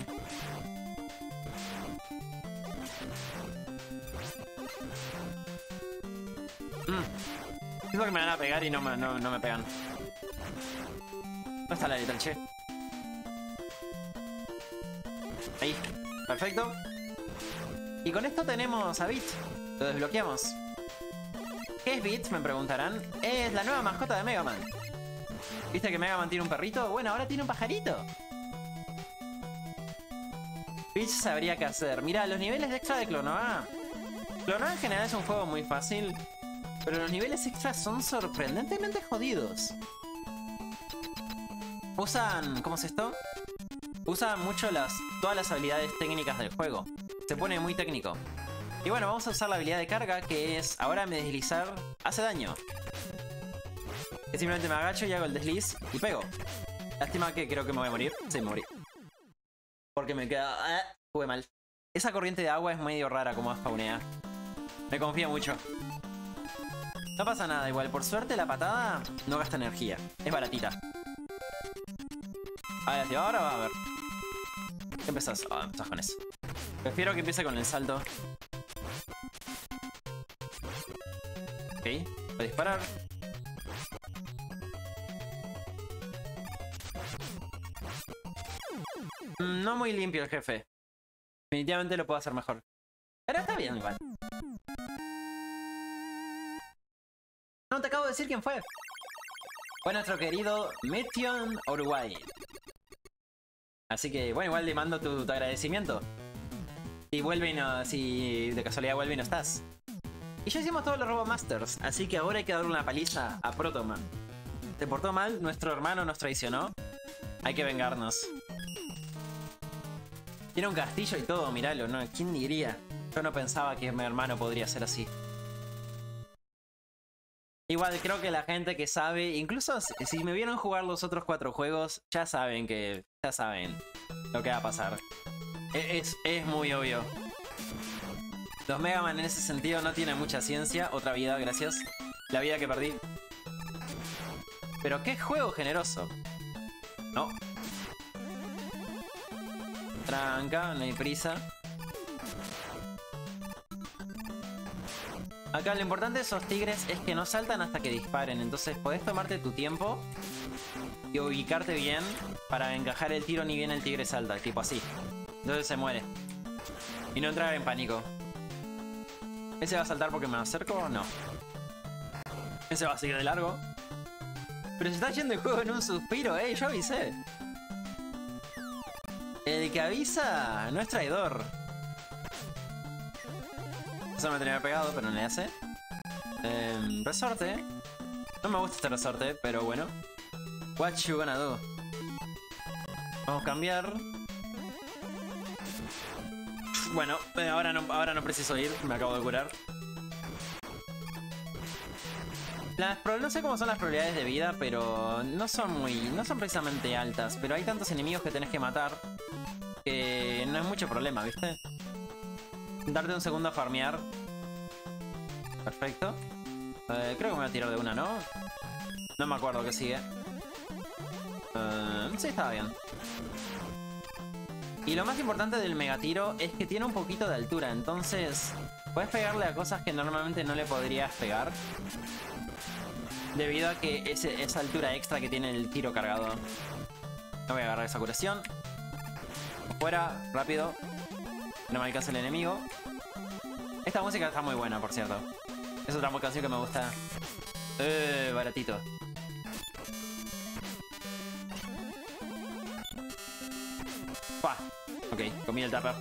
Mm. Siento que me van a pegar y no me, no, no me pegan. ¿Dónde está la letra, che? Ahí, perfecto. Y con esto tenemos a Beat. Lo desbloqueamos. ¿Qué es Beat? Me preguntarán. Es la nueva mascota de Mega Man. ¿Viste que Mega Man tiene un perrito? Bueno, ahora tiene un pajarito. Beat sabría qué hacer. Mira, los niveles extra de Clonoa. Clonoa en general es un juego muy fácil, pero los niveles extras son sorprendentemente jodidos. Usan... ¿Cómo es esto? Usan mucho las, todas las habilidades técnicas del juego. Se pone muy técnico. Y bueno, vamos a usar la habilidad de carga, que es ahora me deslizar hace daño. Que simplemente me agacho y hago el desliz y pego. Lástima que creo que me voy a morir. Sí, me morí. Porque me queda... Ah, jugué mal. Esa corriente de agua es medio rara como spawnea. Me confío mucho. No pasa nada, igual. Por suerte la patada no gasta energía. Es baratita. A ver, ahora va a ver. ¿Qué empezás? Ah, empezás con eso. Prefiero que empiece con el salto. Ok, voy a disparar. No muy limpio el jefe. Definitivamente lo puedo hacer mejor. Pero está bien igual. No te acabo de decir quién fue. Fue nuestro querido Meteon Uruguay. Así que, bueno, igual le mando tu, tu agradecimiento. Si vuelve y no, si de casualidad vuelve y no estás. Y ya hicimos todos los Robomasters, así que ahora hay que darle una paliza a Protoman. Se portó mal, nuestro hermano nos traicionó. Hay que vengarnos. Tiene un castillo y todo, miralo, ¿no? ¿Quién diría? Yo no pensaba que mi hermano podría ser así. Igual creo que la gente que sabe, incluso si me vieron jugar los otros cuatro juegos, ya saben que, ya saben lo que va a pasar. Es, es muy obvio. Los Mega Man en ese sentido no tienen mucha ciencia. Otra vida, gracias. La vida que perdí. Pero qué juego generoso. No. Tranca, no hay prisa. Acá lo importante de esos tigres es que no saltan hasta que disparen. Entonces podés tomarte tu tiempo y ubicarte bien para encajar el tiro ni bien el tigre salta. Tipo así. Entonces se muere. Y no entrar en pánico. ¿Ese va a saltar porque me acerco o no? Ese va a seguir de largo. Pero se está yendo el juego en un suspiro, eh. Yo avisé. El que avisa no es traidor. Eso me tenía pegado, pero no le hace. Eh, resorte. No me gusta este resorte, pero bueno. What you gonna do? Vamos a cambiar. Bueno, eh, ahora, no, ahora no preciso ir. Me acabo de curar. Las pro no sé cómo son las probabilidades de vida, pero no son muy... No son precisamente altas. Pero hay tantos enemigos que tenés que matar que no es mucho problema, ¿viste? Darte un segundo a farmear. Perfecto. Eh, creo que me voy a tirar de una, ¿no? No me acuerdo qué sigue. Uh, sí, estaba bien. Y lo más importante del megatiro es que tiene un poquito de altura. Entonces, puedes pegarle a cosas que normalmente no le podrías pegar. Debido a que ese, esa altura extra que tiene el tiro cargado. No voy a agarrar esa curación. Fuera, rápido. No me alcanza el enemigo. Esta música está muy buena, por cierto. Es otra canción que me gusta. Eh, baratito. Pah. Ok, comí el tupper.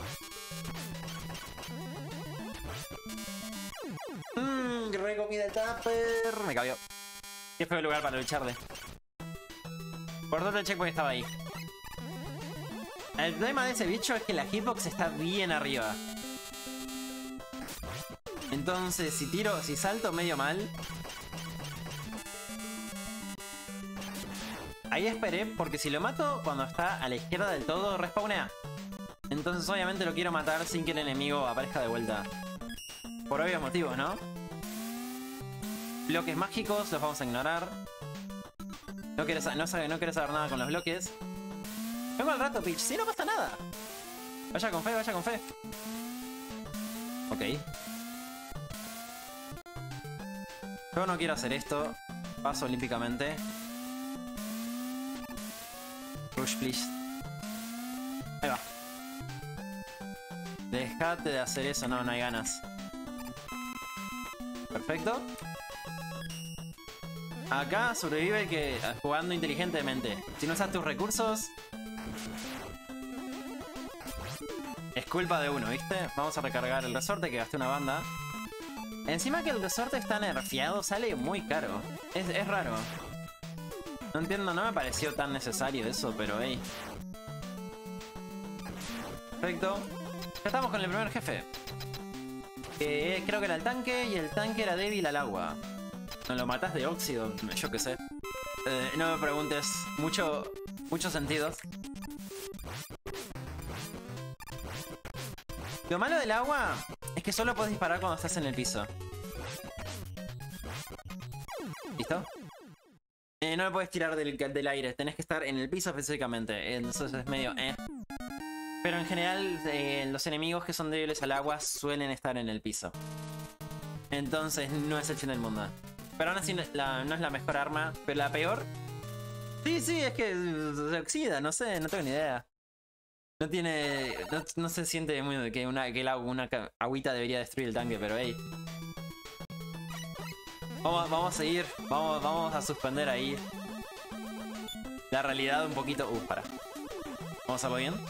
Mmm, re comida el tupper. Me cabió. Qué feo lugar para lucharle. Por todo el checkpoint estaba ahí. El problema de ese bicho es que la hitbox está bien arriba. Entonces, si tiro, si salto medio mal... Ahí esperé, porque si lo mato cuando está a la izquierda del todo, respawnea. Entonces obviamente lo quiero matar sin que el enemigo aparezca de vuelta. Por obvios motivos, ¿no? Bloques mágicos, los vamos a ignorar. No quieres, no, no quieres saber nada con los bloques. Vengo al rato, Peach. Sí, no pasa nada. Vaya con fe, vaya con fe. Ok. Yo no quiero hacer esto. Paso olímpicamente. Rush, please. Ahí va. Dejate de hacer eso. No, no hay ganas. Perfecto. Acá sobrevive el que jugando inteligentemente. Si no usas tus recursos, es culpa de uno, ¿viste? Vamos a recargar el resorte que gasté una banda. Encima que el resorte está nerfeado, sale muy caro. Es, es raro. No entiendo, no me pareció tan necesario eso, pero hey. Perfecto. Ya estamos con el primer jefe. Eh, creo que era el tanque y el tanque era débil al agua. No lo matas de óxido, yo qué sé. Eh, no me preguntes. Mucho, muchos sentidos. Lo malo del agua es que solo puedes disparar cuando estás en el piso. ¿Listo? Eh, no me puedes tirar del, del aire. Tenés que estar en el piso específicamente. Entonces es medio eh. Pero en general eh, los enemigos que son débiles al agua suelen estar en el piso. Entonces no es el fin del mundo. Pero aún así la, no es la mejor arma. Pero la peor... Sí, sí, es que se oxida. No sé, no tengo ni idea. No tiene... No, no se siente muy que una, que el agua, una agüita debería destruir el tanque, pero hey. Vamos, vamos a seguir. Vamos, vamos a suspender ahí la realidad un poquito. Uh, para. Vamos a hacerlo bien.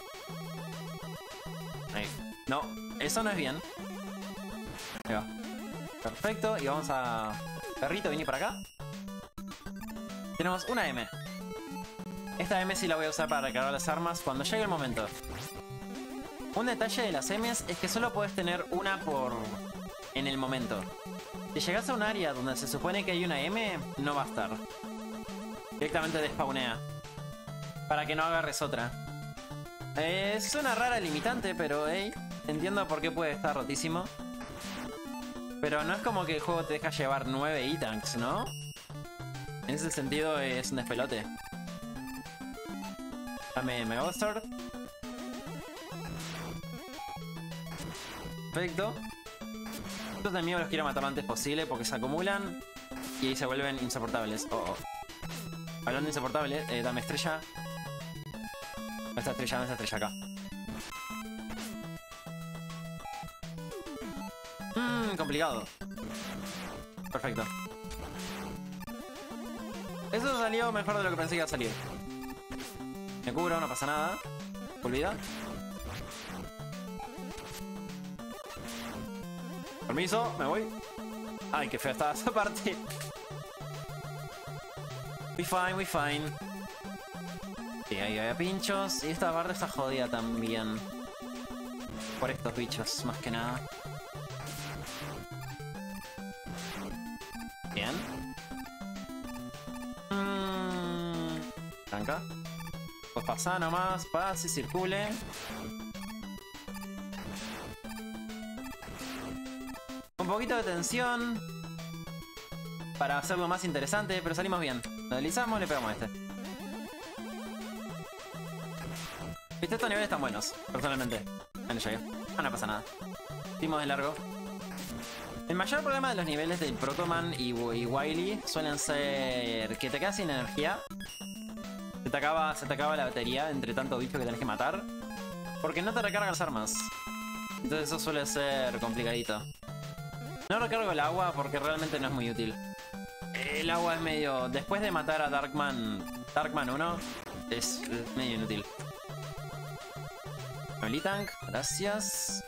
Ahí. No, eso no es bien. Ahí va. Perfecto. Y vamos a... Perrito, vení para acá. Tenemos una M. Esta M sí la voy a usar para recargar las armas cuando llegue el momento. Un detalle de las M's es que solo puedes tener una por... en el momento. Si llegas a un área donde se supone que hay una M, no va a estar. Directamente despawnea. Para que no agarres otra. Eh, es una rara limitante, pero hey, entiendo por qué puede estar rotísimo. Pero no es como que el juego te deja llevar nueve E-Tanks, ¿no? En ese sentido es un despelote. Dame Mega Sword. Perfecto. Estos enemigos los quiero matar lo antes posible porque se acumulan y ahí se vuelven insoportables. Oh, oh. Hablando de insoportables, eh, dame estrella. ¿Dónde está estrella? ¿Dónde está estrella? Acá. Mmm, complicado. Perfecto. Eso salió mejor de lo que pensé que iba a salir. Me cubro, no pasa nada. Olvida. Permiso, me voy. Ay, qué fea estaba esa parte. We fine, we fine. Sí, ahí había pinchos. Y esta parte está jodida también. Por estos bichos, más que nada. Bien. Mm, tranca. Pues pasa nomás, pase, circule. Un poquito de tensión para hacerlo más interesante, pero salimos bien. Lo deslizamos, le pegamos a este. Viste, estos niveles están buenos, personalmente. No llegué. Ah, no pasa nada. Dimos de largo. El mayor problema de los niveles del Protoman y, y Wily suelen ser que te quedas sin energía. Se te, acaba, se te acaba la batería entre tanto bicho que tenés que matar. Porque no te recargan las armas. Entonces eso suele ser complicadito. No recargo el agua porque realmente no es muy útil. El agua es medio... Después de matar a Darkman... Darkman uno, es medio inútil. Tank, gracias.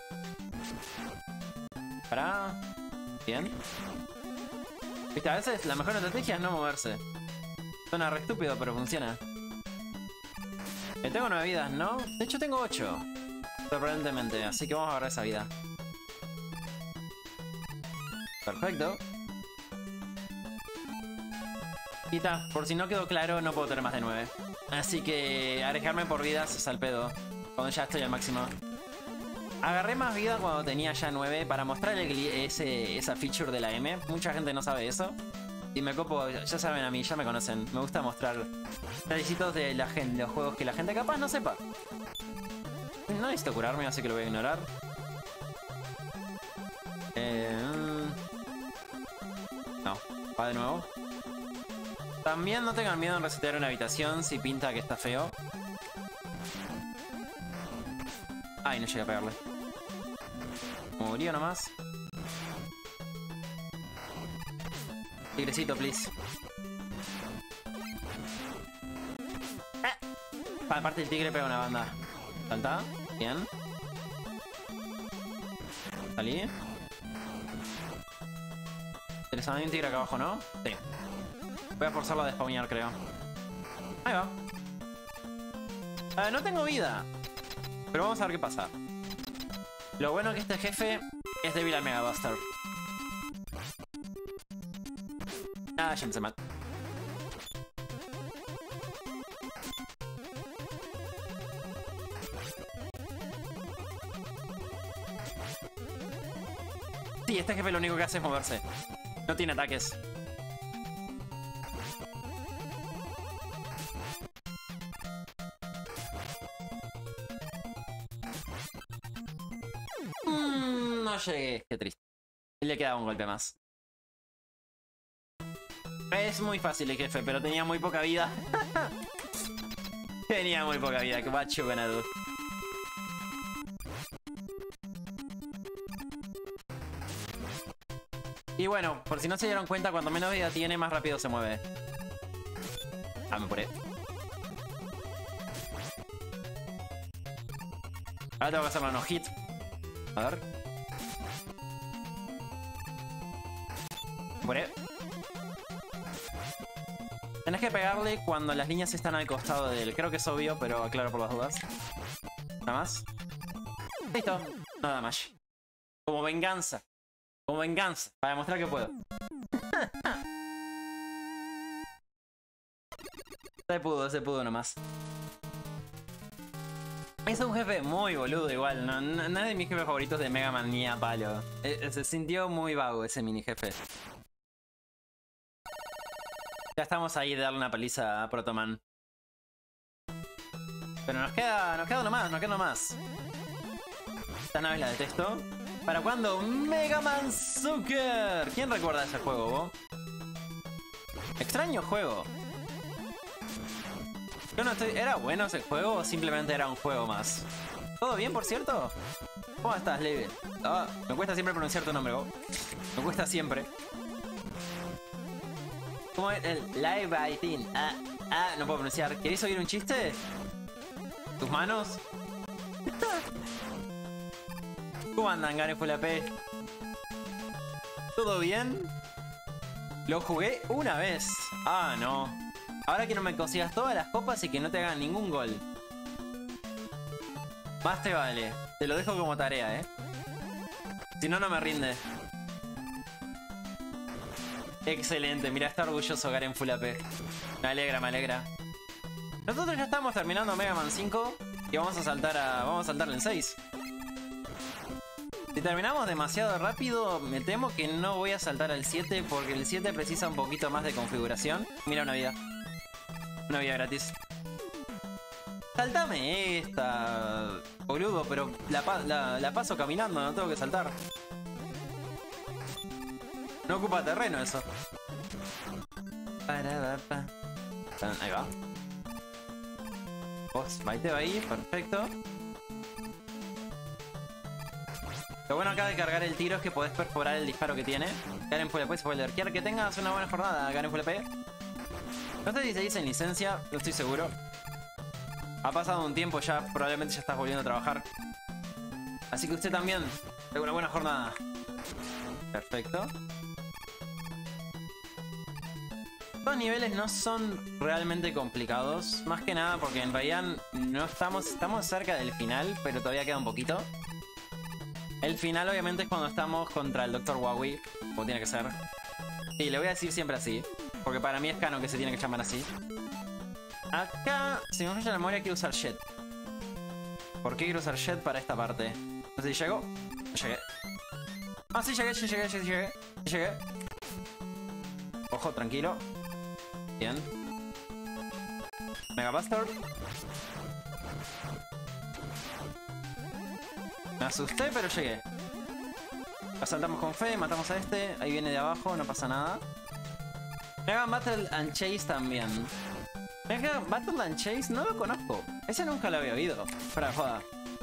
Para... Bien. Viste, a veces la mejor estrategia es no moverse. Suena re estúpido, pero funciona. Eh, tengo nueve vidas, ¿no? De hecho tengo ocho. Sorprendentemente, así que vamos a agarrar esa vida. Perfecto. Y ta, por si no quedó claro, no puedo tener más de nueve. Así que arriesgarme por vidas es al pedo. Cuando ya estoy al máximo. Agarré más vida cuando tenía ya nueve para mostrar el, ese, esa feature de la M. Mucha gente no sabe eso. Y me copo, ya saben a mí, ya me conocen. Me gusta mostrar requisitos de la gente, de los juegos que la gente capaz no sepa. No necesito curarme, así que lo voy a ignorar. Eh, no, va de nuevo. También no tengan miedo en resetear una habitación si pinta que está feo. Ay, no llegué a pegarle. Murió nomás. Tigrecito, please. Eh. Aparte el tigre pega una banda. Salta. Bien. Salí. ¿Tienes a un tigre acá abajo, no? Sí. Voy a forzarlo a despawnear, creo. Ahí va. Eh, no tengo vida. Pero vamos a ver qué pasa. Lo bueno es que este jefe es débil al Mega Buster. Ah, ya me se mal. Sí, este jefe lo único que hace es moverse. No tiene ataques. Mm, no llegué, qué triste. Y le quedaba un golpe más. Es muy fácil el jefe, pero tenía muy poca vida. Tenía muy poca vida, que bacho ganado. Y bueno, por si no se dieron cuenta, cuanto menos vida tiene, más rápido se mueve. Ah, me apuré. Ahora tengo que hacerlo no hit. A ver. Me apuré. Tenés que pegarle cuando las líneas están al costado de él. Creo que es obvio, pero aclaro por las dudas. Nada más. Listo. Nada más. Como venganza. Como venganza. Para demostrar que puedo. Se pudo, se pudo nomás. Es un jefe muy boludo igual. No, no, no es de mis jefes favoritos de Mega Man ni a palo. Eh, se sintió muy vago ese mini jefe. Ya estamos ahí de darle una paliza a Protoman. Pero nos queda, nos queda uno más, nos queda uno más. Esta nave la detesto. ¿Para cuándo? Mega Man Zucker. ¿Quién recuerda ese juego, vos? Extraño juego. Yo no estoy... ¿Era bueno ese juego o simplemente era un juego más? ¿Todo bien, por cierto? ¿Cómo estás, Level? Oh, me cuesta siempre pronunciar tu nombre, vos. Me cuesta siempre. ¿Cómo es el live writing? Ah, ah, no puedo pronunciar. ¿Queréis oír un chiste? ¿Tus manos? ¿Cómo andan, Garen Full A P? ¿Todo bien? Lo jugué una vez. Ah, no. Ahora que no me consigas todas las copas y que no te hagan ningún gol. Más te vale. Te lo dejo como tarea, ¿eh? Si no, no me rinde. Excelente. Mira, está orgulloso Garen Full A P. Me alegra, me alegra. Nosotros ya estamos terminando Mega Man cinco. Y vamos a saltar a... Vamos a saltarle en seis. Si terminamos demasiado rápido, me temo que no voy a saltar al siete porque el siete precisa un poquito más de configuración. Mira, una vida. Una vida gratis. Saltame esta, boludo, pero la, la, la paso caminando, no tengo que saltar. No ocupa terreno eso. Ahí va. Vos, Maite va ahí, perfecto. Lo bueno acá de cargar el tiro es que podés perforar el disparo que tiene. Garen Full A P, spoiler. Quiero que tengas una buena jornada, Garen Full A P. No sé si se dice en licencia, no estoy seguro. Ha pasado un tiempo ya, probablemente ya estás volviendo a trabajar. Así que usted también, tenga una buena jornada. Perfecto. Los niveles no son realmente complicados. Más que nada porque en realidad no estamos, estamos cerca del final, pero todavía queda un poquito. El final obviamente es cuando estamos contra el doctor Wowie, como tiene que ser. Sí, le voy a decir siempre así, porque para mí es canon que se tiene que llamar así. Acá, si me falla la memoria, quiero usar Jet. ¿Por qué quiero usar Jet para esta parte? No sé si llego. No llegué. Ah, sí llegué, sí llegué, sí llegué. Sí llegué. Ojo, tranquilo. Bien. Mega Buster. Me asusté, pero llegué. Asaltamos con fe, matamos a este. Ahí viene de abajo, no pasa nada. Mega Battle and Chase también. Mega Battle and Chase no lo conozco. Ese nunca lo había oído. Para joda.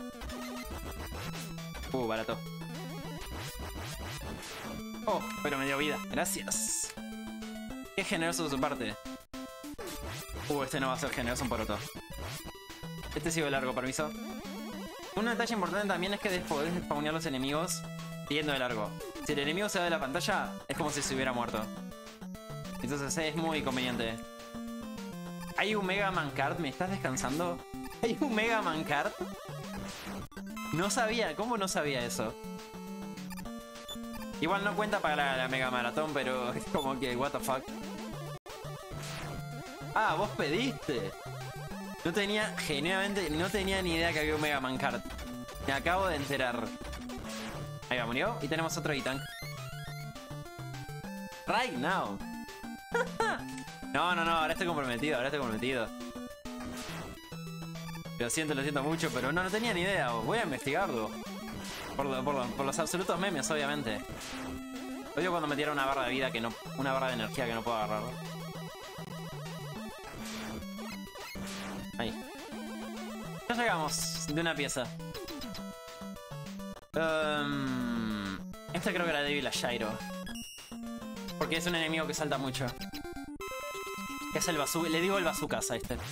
Uh, barato. Oh, pero me dio vida. Gracias. Qué generoso de su parte. Uh, este no va a ser generoso un poroto. Este sigue largo, permiso. Un detalle importante también es que podés spawnear los enemigos siguiendo de largo. Si el enemigo se va de la pantalla, es como si se hubiera muerto. Entonces es muy conveniente. ¿Hay un Mega Man Card? ¿Me estás descansando? ¿Hay un Mega Man Card? No sabía, ¿cómo no sabía eso? Igual no cuenta para la, la Mega Maratón, pero es como que, what the fuck. Ah, vos pediste. No tenía, genuinamente, no tenía ni idea que había un Mega Man Card. Me acabo de enterar. Ahí va, murió. Y tenemos otro E-Tank. Right now. No, no, no, ahora estoy comprometido, ahora estoy comprometido. Lo siento, lo siento mucho, pero no, no tenía ni idea. Voy a investigarlo. Por, lo, por, lo, por los absolutos memes, obviamente. Odio cuando me tira una barra de vida que no. Una barra de energía que no puedo agarrar. Ahí. Ya llegamos de una pieza. Um, este creo que era débil a Gyro. Porque es un enemigo que salta mucho. Que es el bazooka. Le digo el bazookas a este.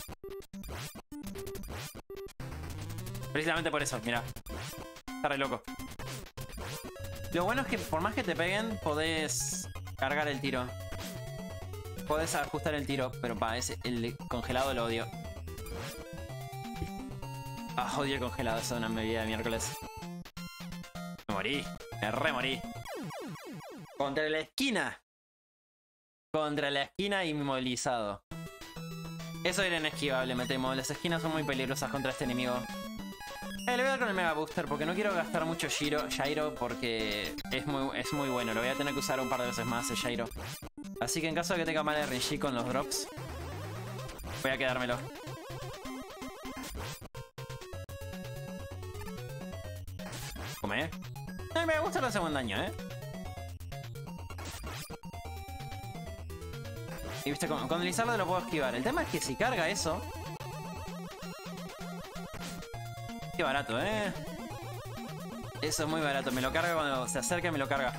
Precisamente por eso, mira. Está re loco. Lo bueno es que por más que te peguen, podés cargar el tiro. Podés ajustar el tiro, pero pa, ese, el congelado lo odio. Ah, odio el congelado, eso es una bebida de miércoles. Me morí, me remorí. Contra la esquina. Contra la esquina inmovilizado. Eso era inesquivable, me temo. Las esquinas son muy peligrosas contra este enemigo. Eh, le voy a dar con el Mega Booster porque no quiero gastar mucho Gyro, Gyro porque es muy, es muy bueno. Lo voy a tener que usar un par de veces más el Gyro. Así que en caso de que tenga mal R N G con los drops, voy a quedármelo. Come. me gusta el segundo daño, ¿eh? Y viste, con, con el Lizardo lo puedo esquivar. El tema es que si carga eso... Qué barato, ¿eh? Eso es muy barato. Me lo carga cuando se acerca y me lo carga.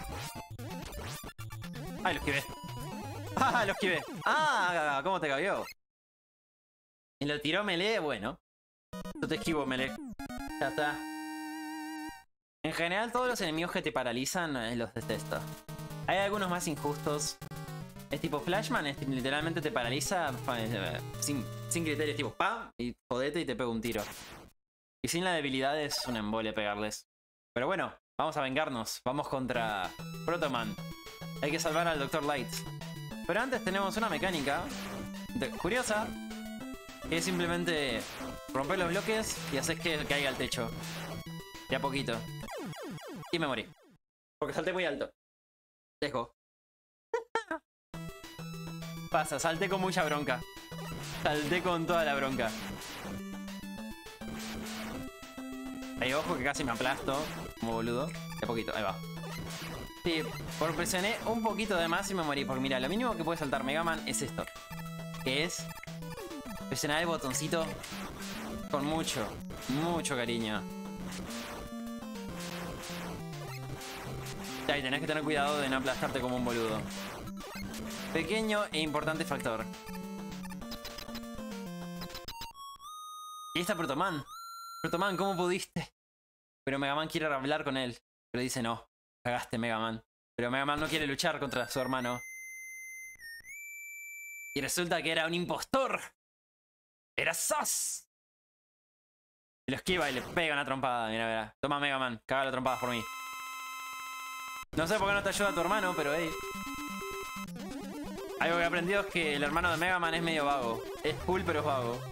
¡Ay, lo esquivé! ¡Ah, lo esquivé! ¡Ah! ¿Cómo te cabió? Y lo tiró melee, bueno. Yo te esquivo melee. Ya está. En general, todos los enemigos que te paralizan eh, los detesto. Hay algunos más injustos. Es tipo Flashman, es, literalmente te paraliza eh, sin, sin criterios, tipo ¡pam! Y jodete y te pega un tiro. Y sin la debilidad es un embole pegarles. Pero bueno, vamos a vengarnos. Vamos contra Protoman. Hay que salvar al doctor Light. Pero antes tenemos una mecánica de, curiosa. Que es simplemente romper los bloques y hacer que caiga al techo. De a poquito. Y me morí. Porque salté muy alto. Dejo. Pasa, salté con mucha bronca. Salté con toda la bronca. Ahí, ojo que casi me aplasto. Como boludo. De a poquito, ahí va. Sí, por presioné un poquito de más y me morí. Porque mira, lo mínimo que puede saltar Mega Man es esto. Que es presionar el botoncito con mucho, mucho cariño. Y tenés que tener cuidado de no aplastarte como un boludo. Pequeño e importante factor. Y ahí está Protoman. Protoman, ¿cómo pudiste? Pero Mega Man quiere hablar con él. Pero dice no, cagaste Mega Man. Pero Mega Man no quiere luchar contra su hermano. Y resulta que era un impostor. Era sos. Y lo esquiva y le pega una trompada. Mira, mira. Toma Mega Man, caga la trompada por mí. No sé por qué no te ayuda tu hermano, pero hey. Algo que he aprendido es que el hermano de Mega Man es medio vago. Es cool, pero es vago.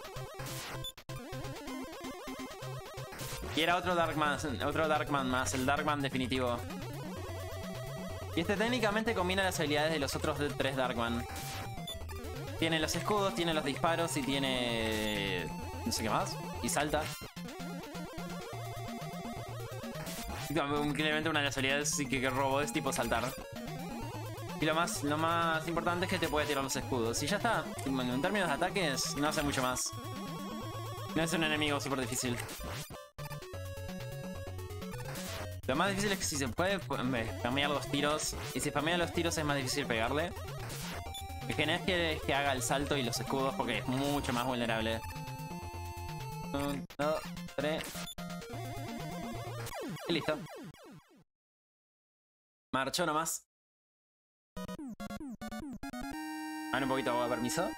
Y era otro Darkman, otro Darkman más, el Darkman definitivo. Y este técnicamente combina las habilidades de los otros tres Darkman. Tiene los escudos, tiene los disparos y tiene... no sé qué más. Y salta. Increíblemente una de las habilidades sí que, que robo es tipo saltar. Y lo más, lo más importante es que te puede tirar los escudos. Y ya está. En términos de ataques, no hace mucho más. No es un enemigo súper difícil. Lo más difícil es que si se puede spamear los tiros. Y si spamea los tiros es más difícil pegarle. Lo que no es que, que haga el salto y los escudos porque es mucho más vulnerable. Un, dos, tres. Y listo. Marchó nomás. Dame un poquito de agua, permiso.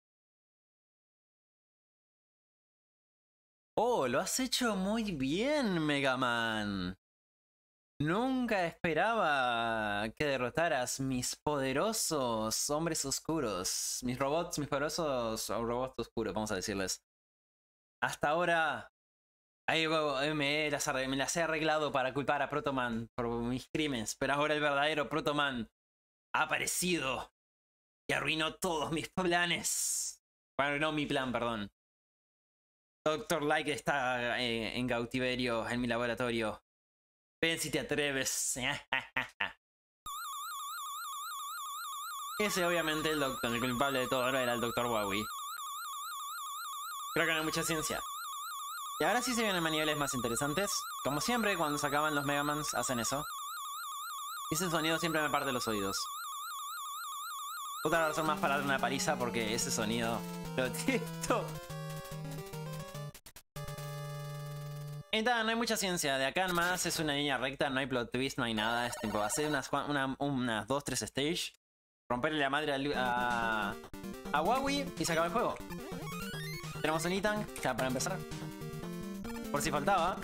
Oh, lo has hecho muy bien, Mega Man. Nunca esperaba que derrotaras mis poderosos hombres oscuros. Mis robots, mis poderosos robots oscuros, vamos a decirles. Hasta ahora ahí me las, me las he arreglado para culpar a Protoman por mis crímenes. Pero ahora el verdadero Protoman ha aparecido y arruinó todos mis planes. Bueno, no mi plan, perdón. doctor Light está eh, en cautiverio en mi laboratorio. Ven si te atreves. Ese obviamente el doctor, el culpable de todo era el doctor Wowie. Creo que no hay mucha ciencia. Y ahora sí se vienen niveles más interesantes. Como siempre, cuando se acaban los Mega Mans hacen eso. Y ese sonido siempre me parte los oídos. Otra razón más para darle una paliza porque ese sonido lo detesto. Y nada, no hay mucha ciencia. De acá en más es una línea recta, no hay plot twist, no hay nada. Es tipo hacer unas, una, unas dos, tres stage, romperle la madre a, a, a Wowie y se acaba el juego. Tenemos un Ethan, ya para empezar. Por si faltaba.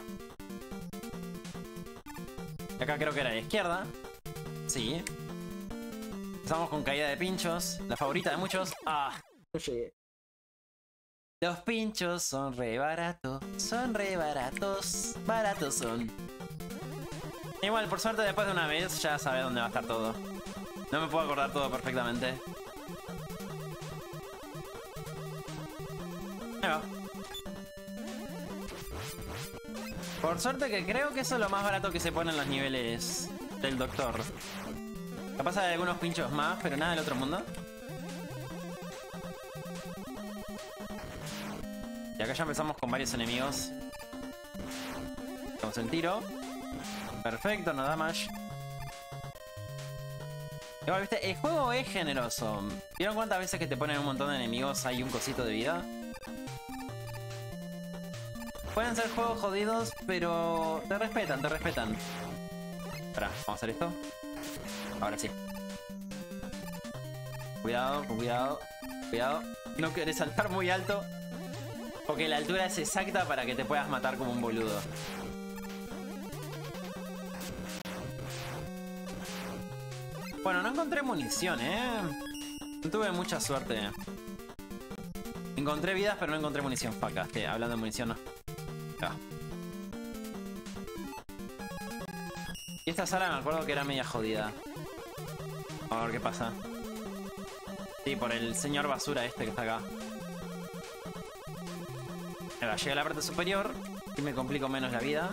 Acá creo que era a la izquierda. Sí. Empezamos con caída de pinchos. La favorita de muchos. Ah, no llegué. Los pinchos son re baratos. Son re baratos. Baratos son. Igual, por suerte, después de una vez ya sabes dónde va a estar todo. No me puedo acordar todo perfectamente. Ahí va. Por suerte que creo que eso es lo más barato que se pone en los niveles del doctor. Capaz hay algunos pinchos más, pero nada del otro mundo. Y acá ya empezamos con varios enemigos. Vamos en tiro. Perfecto, no damage. Igual, viste, el juego es generoso. ¿Vieron cuántas veces que te ponen un montón de enemigos hay un cosito de vida? Pueden ser juegos jodidos, pero te respetan, te respetan. Espera, vamos a hacer esto. Ahora sí. Cuidado, cuidado, cuidado. No querés saltar muy alto, porque la altura es exacta para que te puedas matar como un boludo. Bueno, no encontré munición, ¿eh? No tuve mucha suerte. Encontré vidas, pero no encontré munición. Faca, que hablando de munición, no. Ah. Y esta sala me acuerdo que era media jodida. A ver qué pasa. Sí, por el señor basura este que está acá. Ahora, llegué a la parte superior y me complico menos la vida.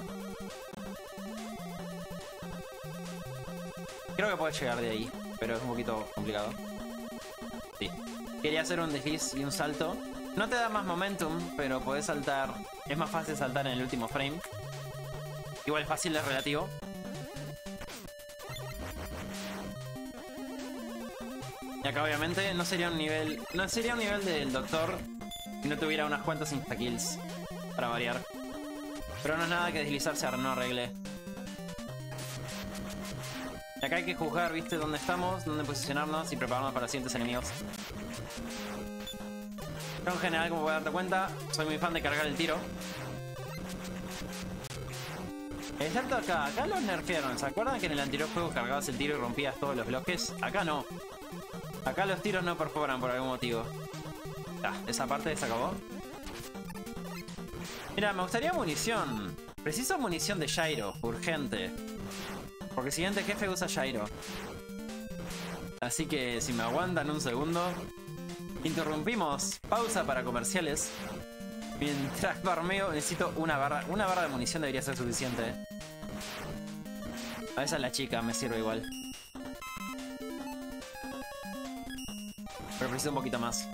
Creo que puedo llegar de ahí, pero es un poquito complicado. Sí. Quería hacer un desliz y un salto. No te da más momentum, pero podés saltar. Es más fácil saltar en el último frame. Igual fácil es relativo. Y acá obviamente no sería un nivel. No sería un nivel del doctor si no tuviera unas cuantas insta-kills. Para variar. Pero no es nada que deslizarse no arregle. Y acá hay que juzgar, viste, dónde estamos, dónde posicionarnos y prepararnos para los siguientes enemigos. Yo en general, como puedes darte cuenta, soy muy fan de cargar el tiro. Excepto acá, acá los nerfearon. ¿Se acuerdan que en el anterior juego cargabas el tiro y rompías todos los bloques? Acá no. Acá los tiros no perforan por algún motivo. Ah, esa parte se acabó. Mira, me gustaría munición. Preciso munición de gyro, urgente. Porque el siguiente jefe usa gyro. Así que si me aguantan un segundo. Interrumpimos. Pausa para comerciales. Mientras farmeo necesito una barra. Una barra de munición debería ser suficiente. A esa es la chica, me sirve igual. Pero preciso un poquito más.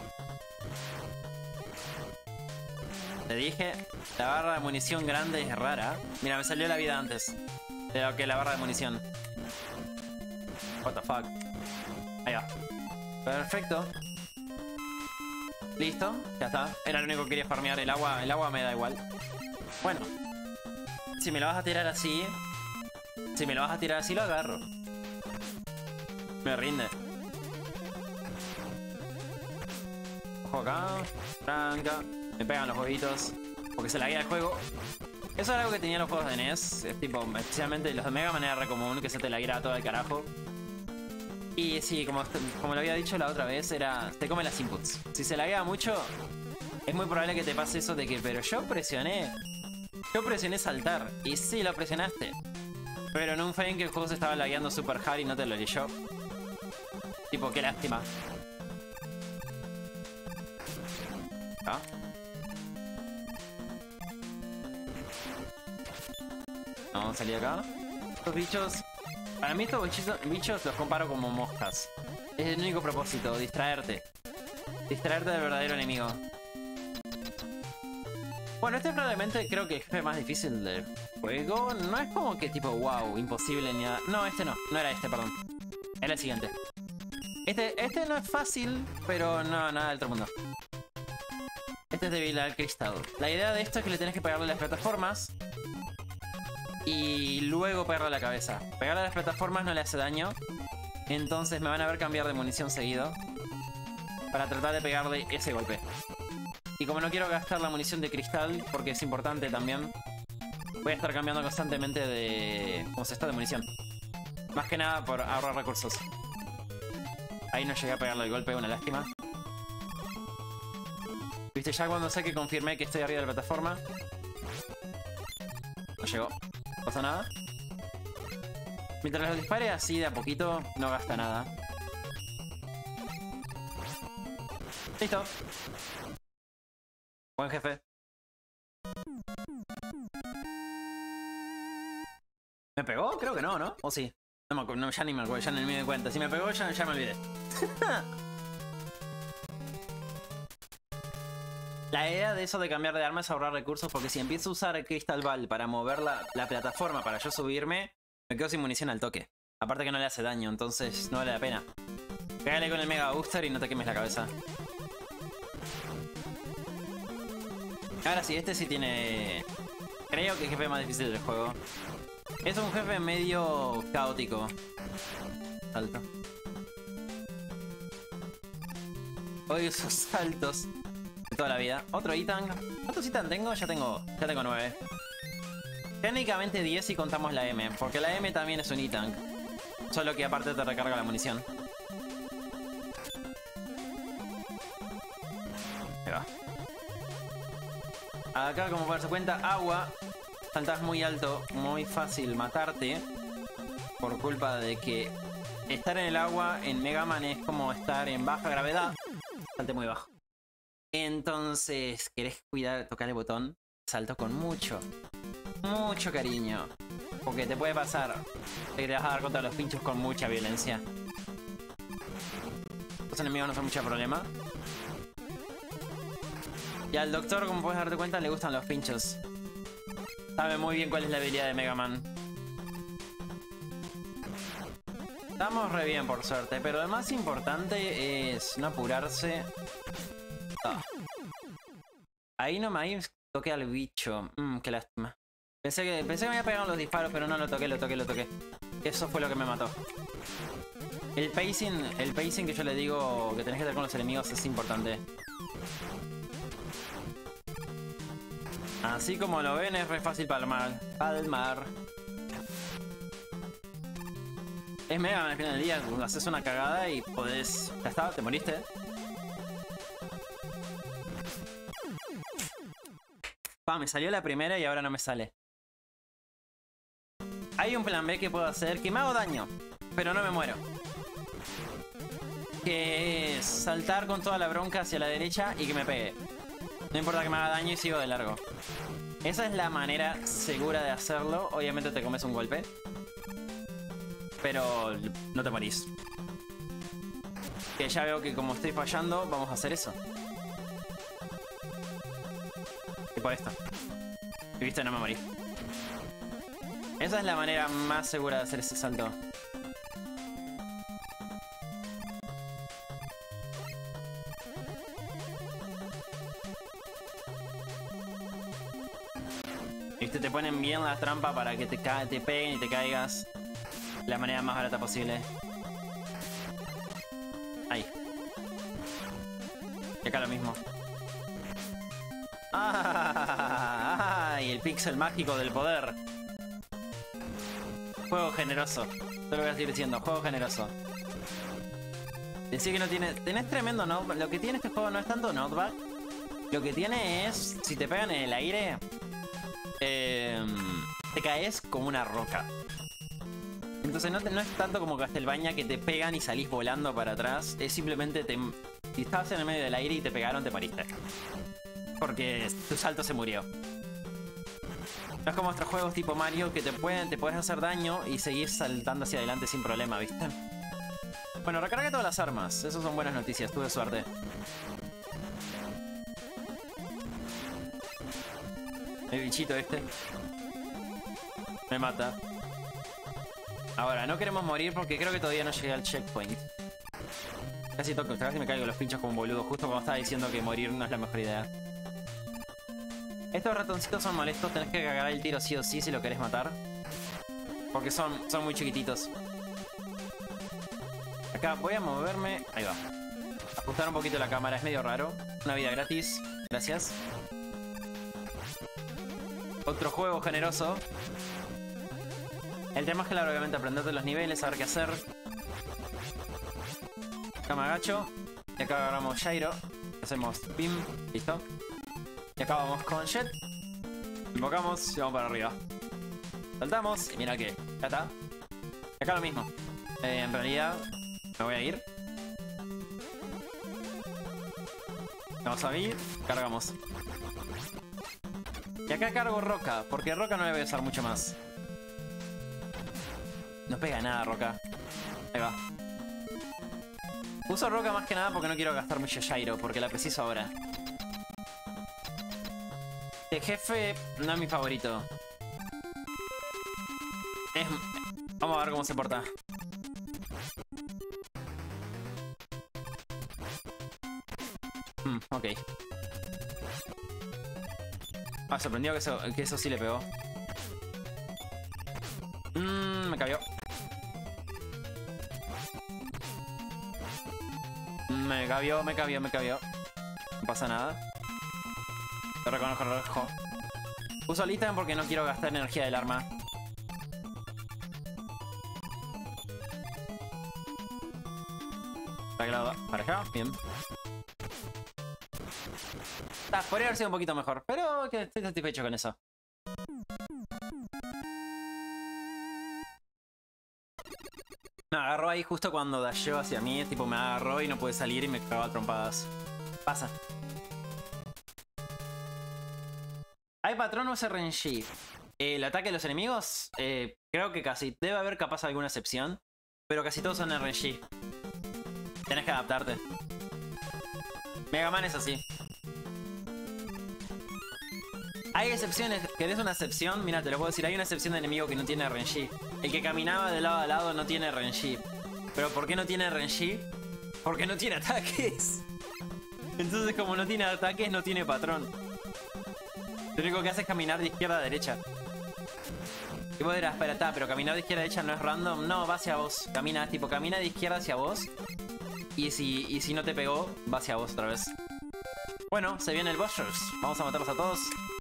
Te dije, la barra de munición grande es rara. Mira, me salió la vida antes de lo que la barra de munición. What the fuck. Ahí va. Perfecto. Listo, ya está. Era lo único que quería farmear. El agua, el agua me da igual. Bueno. Si me lo vas a tirar así. Si me lo vas a tirar así, lo agarro. Me rinde. Ojo acá. Tranca. Me pegan los huevitos. Porque se la guía el juego. Eso es algo que tenía los juegos de N E S. Es tipo, especialmente los de Mega Man era re común que se te la guía todo el carajo. Y sí, como, como lo había dicho la otra vez, era te come las inputs. Si se laguea mucho, es muy probable que te pase eso de que, pero yo presioné. Yo presioné saltar. Y sí, lo presionaste. Pero en un frame que el juego se estaba lagueando super hard y no te lo leyó. Tipo, qué lástima. ¿Ah? No, salí acá. Estos bichos... Para mí estos bichos, bichos los comparo como moscas. Es el único propósito, distraerte. Distraerte del verdadero enemigo. Bueno, este probablemente creo que es el jefe más difícil del juego. No es como que tipo, wow, imposible ni nada. No, este no. No era este, perdón. Era el siguiente. Este, este no es fácil, pero no, nada del otro mundo. Este es débil al cristal. La idea de esto es que le tenés que pegarle a las plataformas. Y luego pegarle a la cabeza. Pegarle a las plataformas no le hace daño. Entonces me van a ver cambiar de munición seguido. Para tratar de pegarle ese golpe. Y como no quiero gastar la munición de cristal, porque es importante también, voy a estar cambiando constantemente de... ¿Cómo se está? De munición. Más que nada por ahorrar recursos. Ahí no llegué a pegarle el golpe, una lástima. Viste, ya cuando sé que confirmé que estoy arriba de la plataforma. No llegó. No pasa nada. Mientras los dispare así de a poquito, no gasta nada. Listo. Buen jefe. ¿Me pegó? Creo que no, ¿no? ¿O sí? No, me acuerdo, no, ya ni me acuerdo, ya ni me di cuenta. Si me pegó, ya, ya me olvidé. La idea de eso de cambiar de arma es ahorrar recursos, porque si empiezo a usar Crystal Ball para mover la, la plataforma para yo subirme, me quedo sin munición al toque. Aparte que no le hace daño, entonces no vale la pena. Pégale con el Mega Booster y no te quemes la cabeza. Ahora sí, este sí tiene... Creo que es el jefe más difícil del juego. Es un jefe medio caótico. Salto. Odio esos saltos de toda la vida. Otro Itan. ¿Cuántos Itan tengo? Ya tengo, ya tengo nueve. Técnicamente diez si contamos la M, porque la M también es un Itan. Solo que aparte te recarga la munición. Ahí va. Acá, como pueden darse cuenta, agua. Saltas muy alto, muy fácil matarte. Por culpa de que estar en el agua en Mega Man es como estar en baja gravedad. Salte muy bajo. Entonces, ¿querés cuidar, tocar el botón? Salto con mucho, mucho cariño. Porque te puede pasar que te vas a dar contra los pinchos con mucha violencia. Los enemigos no son mucho problema. Y al doctor, como puedes darte cuenta, le gustan los pinchos. Sabe muy bien cuál es la habilidad de Mega Man. Estamos re bien, por suerte. Pero lo más importante es no apurarse. Ah. Ahí no me ahí toqué al bicho. Mmm, qué lástima. Pensé que, pensé que me había pegado los disparos, pero no, lo toqué, lo toqué, lo toqué. Eso fue lo que me mató. El pacing, el pacing que yo le digo que tenés que tener con los enemigos es importante. Así como lo ven, es re fácil palmar. Palmar. Es Mega Man al final del día. Haces una cagada y podés... Ya está, te moriste. Pa, me salió la primera y ahora no me sale. Hay un plan B que puedo hacer que me hago daño, pero no me muero. Que es saltar con toda la bronca hacia la derecha y que me pegue. No importa que me haga daño y sigo de largo. Esa es la manera segura de hacerlo. Obviamente te comes un golpe, pero no te morís. Que ya veo que como estoy fallando, vamos a hacer eso. Tipo esto. Y viste, no me morí. Esa es la manera más segura de hacer ese salto. Viste, te ponen bien la trampa para que te, ca te peguen y te caigas de la manera más barata posible. Ahí. Y acá lo mismo. ¡Ah! ¡Ay! El píxel mágico del poder. Juego generoso. Te lo voy a seguir diciendo. Juego generoso. Decir que no tiene... Tenés tremendo knockback. Lo que tiene este juego no es tanto knockback. Lo que tiene es... Si te pegan en el aire... Eh, te caes como una roca. Entonces no, te, no es tanto como Castlevania que te pegan y salís volando para atrás. Es simplemente te, si estabas en el medio del aire y te pegaron, te pariste. Porque tu salto se murió. No es como otros juegos tipo Mario que te pueden te puedes hacer daño y seguir saltando hacia adelante sin problema, ¿viste? Bueno, recargué todas las armas. Esas son buenas noticias, tuve suerte. El bichito este me mata. Ahora, no queremos morir porque creo que todavía no llegué al checkpoint. Casi toco, casi me caigo los pinchos como un boludo, justo cuando estaba diciendo que morir no es la mejor idea. Estos ratoncitos son molestos, tenés que cagar el tiro sí o sí si lo querés matar. Porque son, son muy chiquititos. Acá voy a moverme. Ahí va. Ajustar un poquito la cámara, es medio raro. Una vida gratis, gracias. Otro juego generoso. El tema es, claro, obviamente aprenderte los niveles, saber qué hacer. Acá me agacho. Y acá agarramos Gyro. Hacemos Pim. Listo. Y acá vamos con Jet. Invocamos y vamos para arriba. Saltamos y mira que ya está. Y acá lo mismo. Eh, en realidad me voy a ir. Vamos a ir. Cargamos. Y acá cargo Roca, porque Roca no le voy a usar mucho más. No pega nada Roca. Ahí va. Uso Roca más que nada porque no quiero gastar mucho Gyro, porque la preciso ahora. El jefe no es mi favorito. Es... Vamos a ver cómo se porta. Hmm, ok. Ah, sorprendido que eso, que eso sí le pegó. Mmm, me cabió. Me cabió, me cabió, me cabió. No pasa nada. Lo reconozco, lo reconozco. Uso el ítem porque no quiero gastar energía del arma. Para para acá, bien. Ah, podría haber sido un poquito mejor, pero que estoy satisfecho con eso. Me agarró ahí justo cuando dasheó hacia mí, tipo me agarró y no pude salir y me cagaba a trompadas. Pasa. ¿Hay patrón o es R N G? El ataque de los enemigos, eh, creo que casi. Debe haber capaz alguna excepción, pero casi todos son R N G. Tenés que adaptarte. Mega Man es así. Hay excepciones. ¿Querés una excepción? Mira, te lo puedo decir. Hay una excepción de enemigo que no tiene R N G. El que caminaba de lado a lado no tiene R N G. ¿Pero por qué no tiene R N G? Porque no tiene ataques. Entonces, como no tiene ataques, no tiene patrón. Lo único que hace es caminar de izquierda a derecha. Y vos dirás, espera, está, pero caminar de izquierda a derecha no es random. No, va hacia vos. Camina, tipo, camina de izquierda hacia vos. Y si, y si no te pegó, va hacia vos otra vez. Bueno, se viene el boss rush. Vamos a matarlos a todos.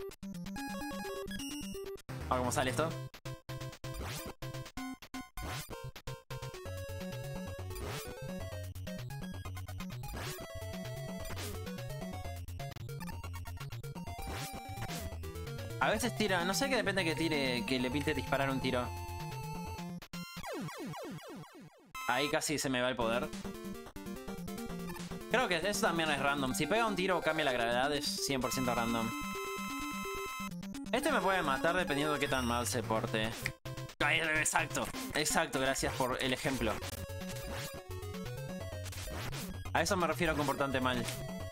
A ver cómo sale esto. A veces tira, no sé qué depende que tire, que le pinte disparar un tiro. Ahí casi se me va el poder. Creo que eso también es random. Si pega un tiro o cambia la gravedad es cien por ciento random. Este me puede matar dependiendo de qué tan mal se porte. Ay, exacto, exacto, gracias por el ejemplo. A eso me refiero con portante mal.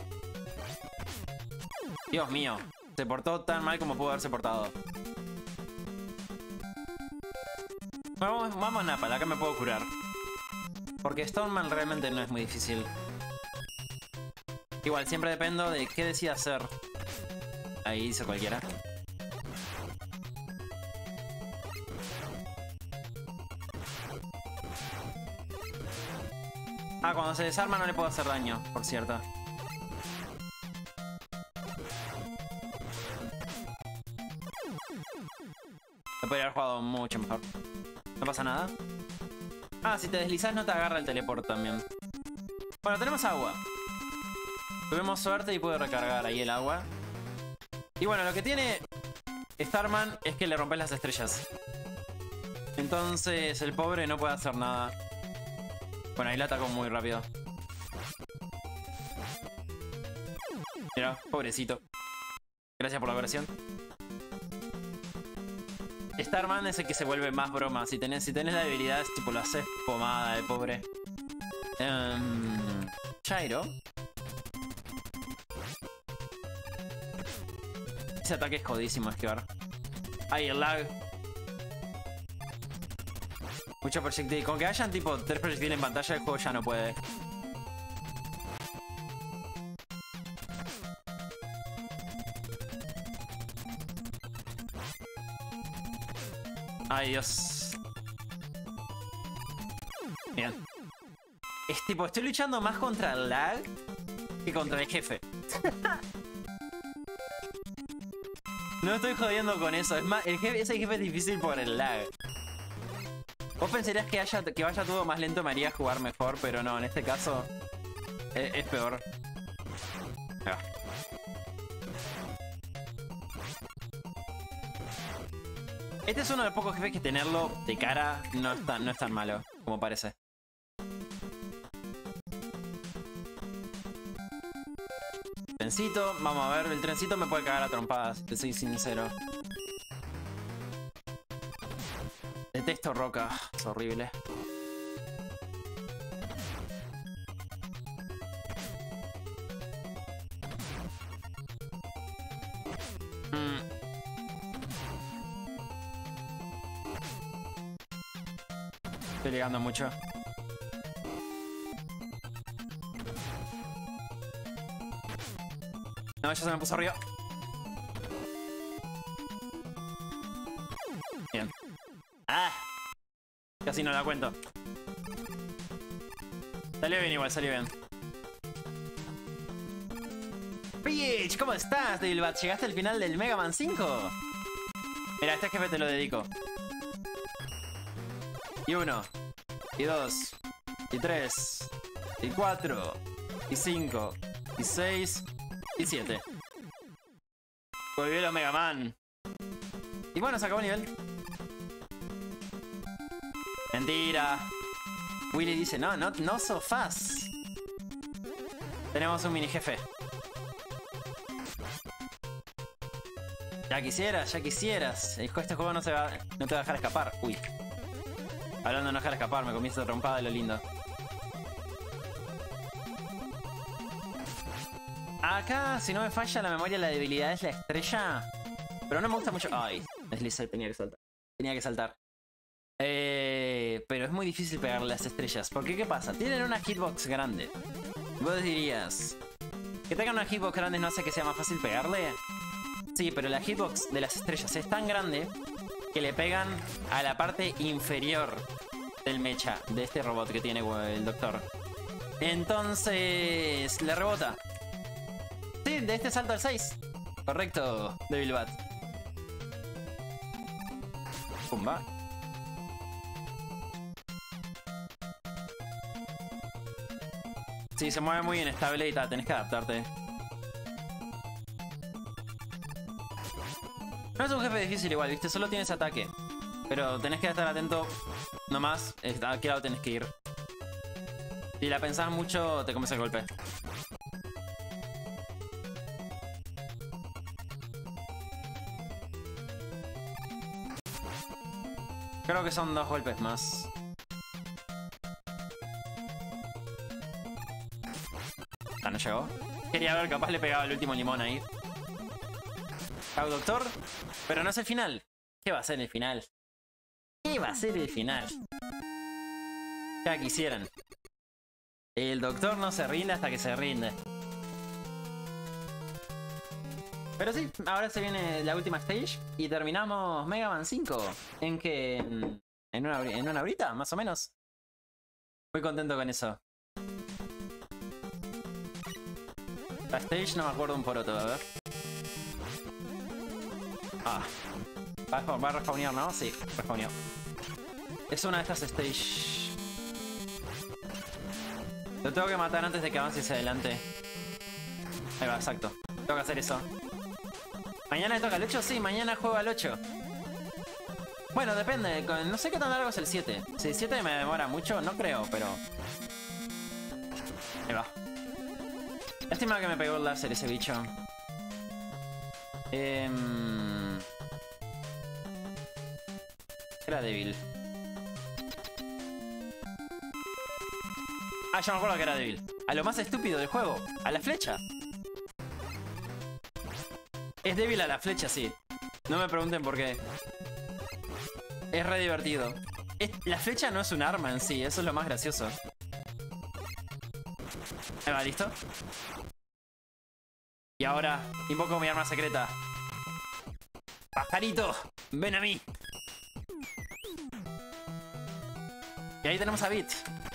Dios mío, se portó tan mal como pudo haberse portado. Vamos, vamos Napal, acá me puedo curar. Porque Stoneman realmente no es muy difícil. Igual, siempre dependo de qué decida hacer. Ahí dice cualquiera. Ah, cuando se desarma no le puedo hacer daño, por cierto. Me podría haber jugado mucho mejor. No pasa nada. Ah, si te deslizas no te agarra el teleport también. Bueno, tenemos agua. Tuvimos suerte y pude recargar ahí el agua. Y bueno, lo que tiene Starman es que le rompes las estrellas. Entonces el pobre no puede hacer nada. Bueno, ahí la atacó muy rápido. Mira, pobrecito. Gracias por la versión. Starman es el que se vuelve más broma. Si tenés, si tenés la debilidad, es tipo lo haces pomada, el pobre. Um, Gyro. Ese ataque es jodísimo esquivar. Ay, el lag. Mucho proyectil. Con que hayan tipo tres proyectiles en pantalla, el juego ya no puede. Ay, Dios. Bien. Es tipo, estoy luchando más contra el lag que contra el jefe. No estoy jodiendo con eso. Es más, el jefe, ese jefe es difícil por el lag. Vos pensarías que, haya, que vaya todo más lento me haría jugar mejor, pero no, en este caso es, es peor. Ah. Este es uno de los pocos jefes que tenerlo de cara no es tan, no es tan malo como parece. trencito. Vamos a ver, el trencito me puede cagar a trompadas, te soy sincero. Detesto roca, es horrible. Mm. Estoy ligando mucho. No, ya se me puso arriba. Bien. ¡Ah! Casi no la cuento. Salió bien igual, salió bien. Peach, ¿cómo estás, Devilbat? ¿Llegaste al final del Mega Man cinco? Mira, este jefe te lo dedico. Y uno. Y dos. Y tres. Y cuatro. Y cinco. Y seis. Y siete. Volvió el Omega Man. Y bueno, se acabó el nivel. Mentira. Willy dice, no, no, no so fast. Tenemos un mini jefe. Ya quisieras, ya quisieras. Este juego no, se va, no te va a dejar escapar. Uy. Hablando de no dejar escapar, me comienzo trompada de lo lindo. Acá, si no me falla la memoria, la debilidad es la estrella. Pero no me gusta mucho. Ay, deslizar, tenía que saltar. Tenía que saltar. Eh, pero es muy difícil pegarle las estrellas. Porque, ¿qué pasa? Tienen una hitbox grande. Vos dirías, que tengan una hitbox grande no hace que sea más fácil pegarle. Sí, pero la hitbox de las estrellas es tan grande que le pegan a la parte inferior del mecha de este robot que tiene el doctor. Entonces, le rebota. Sí, de este salto al seis. Correcto, Devilbat. Pumba. Sí, se mueve muy inestable y tal, tenés que adaptarte. No es un jefe difícil igual, ¿viste? Solo tienes ataque. Pero tenés que estar atento nomás a qué lado tenés que ir. Si la pensás mucho, te comes el golpe. Creo que son dos golpes más. Ah, no llegó. Quería ver, capaz le pegaba el último limón ahí. Chao, doctor. Pero no es el final. ¿Qué va a ser el final? ¿Qué va a ser el final? Ya quisieran. El doctor no se rinde hasta que se rinde. Pero sí, ahora se viene la última stage y terminamos Mega Man cinco. ¿En que ¿En una, en una horita, más o menos? Muy contento con eso. La stage no me acuerdo un poroto, a ver. Ah. Va a, va a respawnear, ¿no? Sí, respawneó. Es una de estas stage. Lo tengo que matar antes de que avance hacia adelante. Ahí va, exacto. Tengo que hacer eso. ¿Mañana le toca el ocho? Sí, mañana juego al ocho. Bueno, depende. No sé qué tan largo es el siete. Si el siete me demora mucho, no creo, pero... Ahí va. Lástima que me pegó el láser ese bicho. Eh... Era débil. Ah, ya me acuerdo que era débil. A lo más estúpido del juego. A la flecha. Es débil a la flecha, sí. No me pregunten por qué. Es re divertido. Es... La flecha no es un arma en sí. Eso es lo más gracioso. Ahí va, ¿listo? Y ahora invoco mi arma secreta. ¡Pajarito! ¡Ven a mí! Y ahí tenemos a Beat.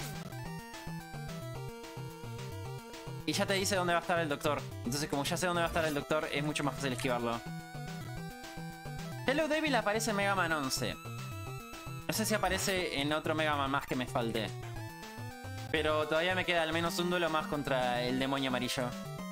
Y ya te dice dónde va a estar el doctor. Entonces, como ya sé dónde va a estar el doctor, es mucho más fácil esquivarlo. Hello Devil aparece en Mega Man once. No sé si aparece en otro Mega Man más que me falte. Pero todavía me queda al menos un duelo más contra el demonio amarillo.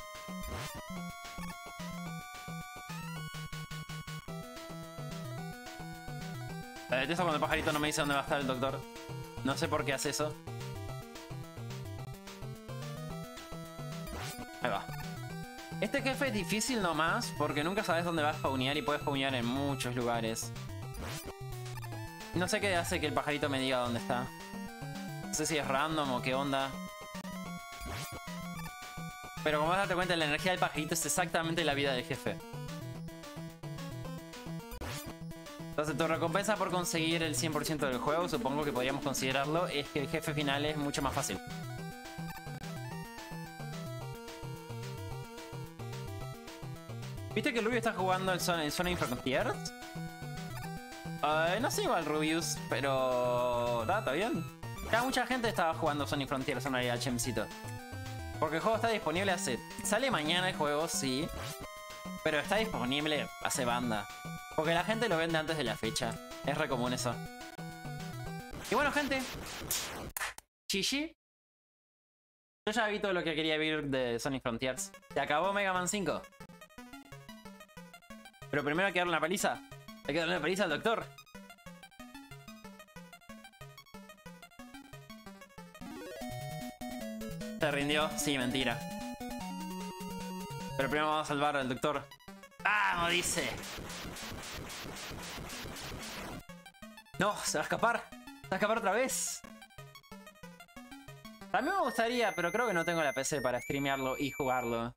La detesto cuando el pajarito no me dice dónde va a estar el doctor. No sé por qué hace eso. Ahí va. Este jefe es difícil nomás porque nunca sabes dónde va a spawnear y puedes spawnear en muchos lugares. No sé qué hace que el pajarito me diga dónde está. No sé si es random o qué onda. Pero como vas a darte cuenta, la energía del pajarito es exactamente la vida del jefe. Entonces tu recompensa por conseguir el cien por ciento del juego, supongo que podríamos considerarlo, es que el jefe final es mucho más fácil. ¿Viste que Rubius está jugando el Sonic, el Sonic Frontiers? Uh, no sé igual Rubius, pero... Da, está bien. Ya mucha gente estaba jugando Sonic Frontiers en realidad, chemcito. Porque el juego está disponible hace... Sale mañana el juego, sí. Pero está disponible hace banda. Porque la gente lo vende antes de la fecha. Es re común eso. Y bueno, gente. Chichi. Yo ya vi todo lo que quería ver de Sonic Frontiers. Se acabó Mega Man cinco. Pero primero hay que darle una paliza. Hay que darle una paliza al doctor. ¿Se rindió? Sí, mentira. Pero primero vamos a salvar al doctor. ¡Vamos, dice! No, se va a escapar. Se va a escapar otra vez. A mí me gustaría, pero creo que no tengo la P C para streamearlo y jugarlo.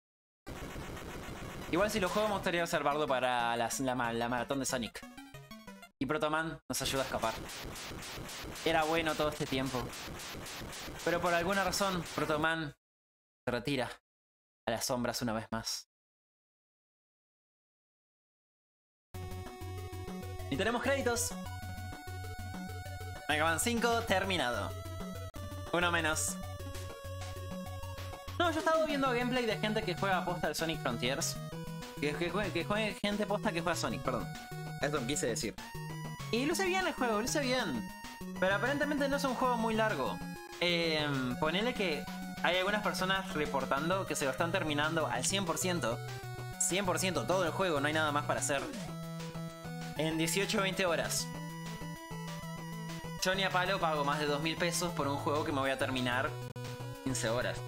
Igual si lo juego me gustaría observarlo para la, la, la maratón de Sonic. Y Protoman nos ayuda a escapar. Era bueno todo este tiempo. Pero por alguna razón, Protoman se retira a las sombras una vez más. Y tenemos créditos. Mega Man cinco terminado. Uno menos. No, yo he estado viendo gameplay de gente que juega posta al Sonic Frontiers. Que, que, juegue, que juegue gente posta que juega Sonic, perdón. Eso me quise decir. Y luce bien el juego, luce bien. Pero aparentemente no es un juego muy largo. Eh, ponele que hay algunas personas reportando que se lo están terminando al cien por ciento. cien por ciento todo el juego, no hay nada más para hacer. En dieciocho o veinte horas. Yo ni a palo pago más de dos mil pesos por un juego que me voy a terminar quince horas.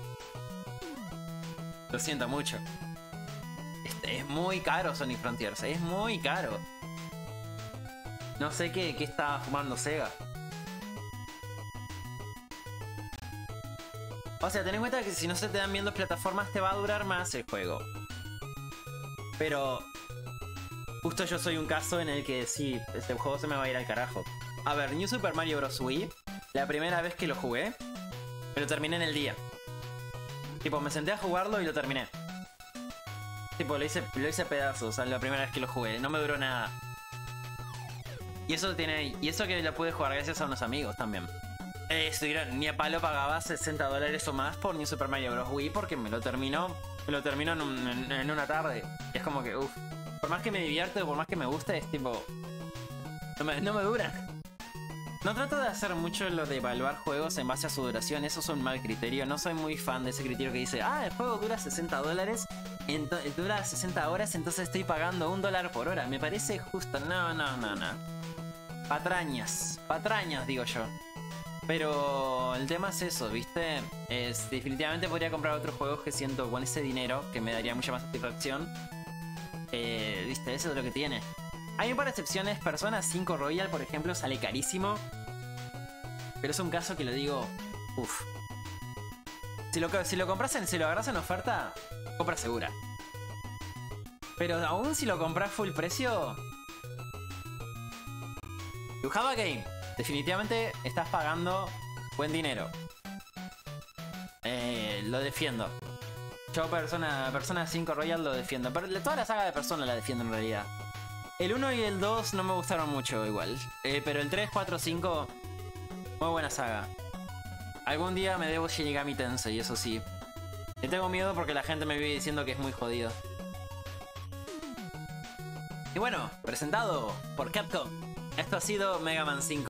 Lo siento mucho. Este es muy caro Sonic Frontiers, es muy caro. No sé qué, qué está fumando Sega. O sea, ten en cuenta que si no se te dan bien las plataformas te va a durar más el juego. Pero justo yo soy un caso en el que sí, este juego se me va a ir al carajo. A ver, New Super Mario Bros. Wii, la primera vez que lo jugué, me lo terminé en el día. Tipo, me senté a jugarlo y lo terminé. Tipo, lo hice, lo hice a pedazos, o sea, la primera vez que lo jugué. No me duró nada. Y eso tiene. Y eso que lo pude jugar gracias a unos amigos también. Eh, estuvieron, ni a palo pagaba sesenta dólares o más por New Super Mario Bros. Wii porque me lo terminó. Me lo terminó en, un, en, en una tarde. Y es como que, uff. Por más que me divierte o por más que me guste, es tipo. No me, no me dura. No trato de hacer mucho lo de evaluar juegos en base a su duración. Eso es un mal criterio. No soy muy fan de ese criterio que dice: ah, el juego dura sesenta dólares. Dura sesenta horas, entonces estoy pagando un dólar por hora. Me parece justo. No, no, no, no. Patrañas. Patrañas, digo yo. Pero el tema es eso, ¿viste? Es, definitivamente podría comprar otros juegos que siento con ese dinero, que me daría mucha más satisfacción. Eh, ¿Viste? Eso es lo que tiene. Hay un par de excepciones. Persona cinco Royal, por ejemplo, sale carísimo. Pero es un caso que lo digo... Uff. Si lo, si lo compras en, si lo agarras en oferta, compra segura. Pero aún si lo compras full precio... You have a game. Definitivamente estás pagando buen dinero. Eh, lo defiendo. Yo Persona, Persona cinco Royal lo defiendo. Pero toda la saga de Persona la defiendo en realidad. El uno y el dos no me gustaron mucho igual. Eh, pero el tres, cuatro, cinco... Muy buena saga. Algún día me debo Shinigami Tensei, eso sí. Le tengo miedo porque la gente me vive diciendo que es muy jodido. Y bueno, presentado por Capcom. Esto ha sido Mega Man cinco.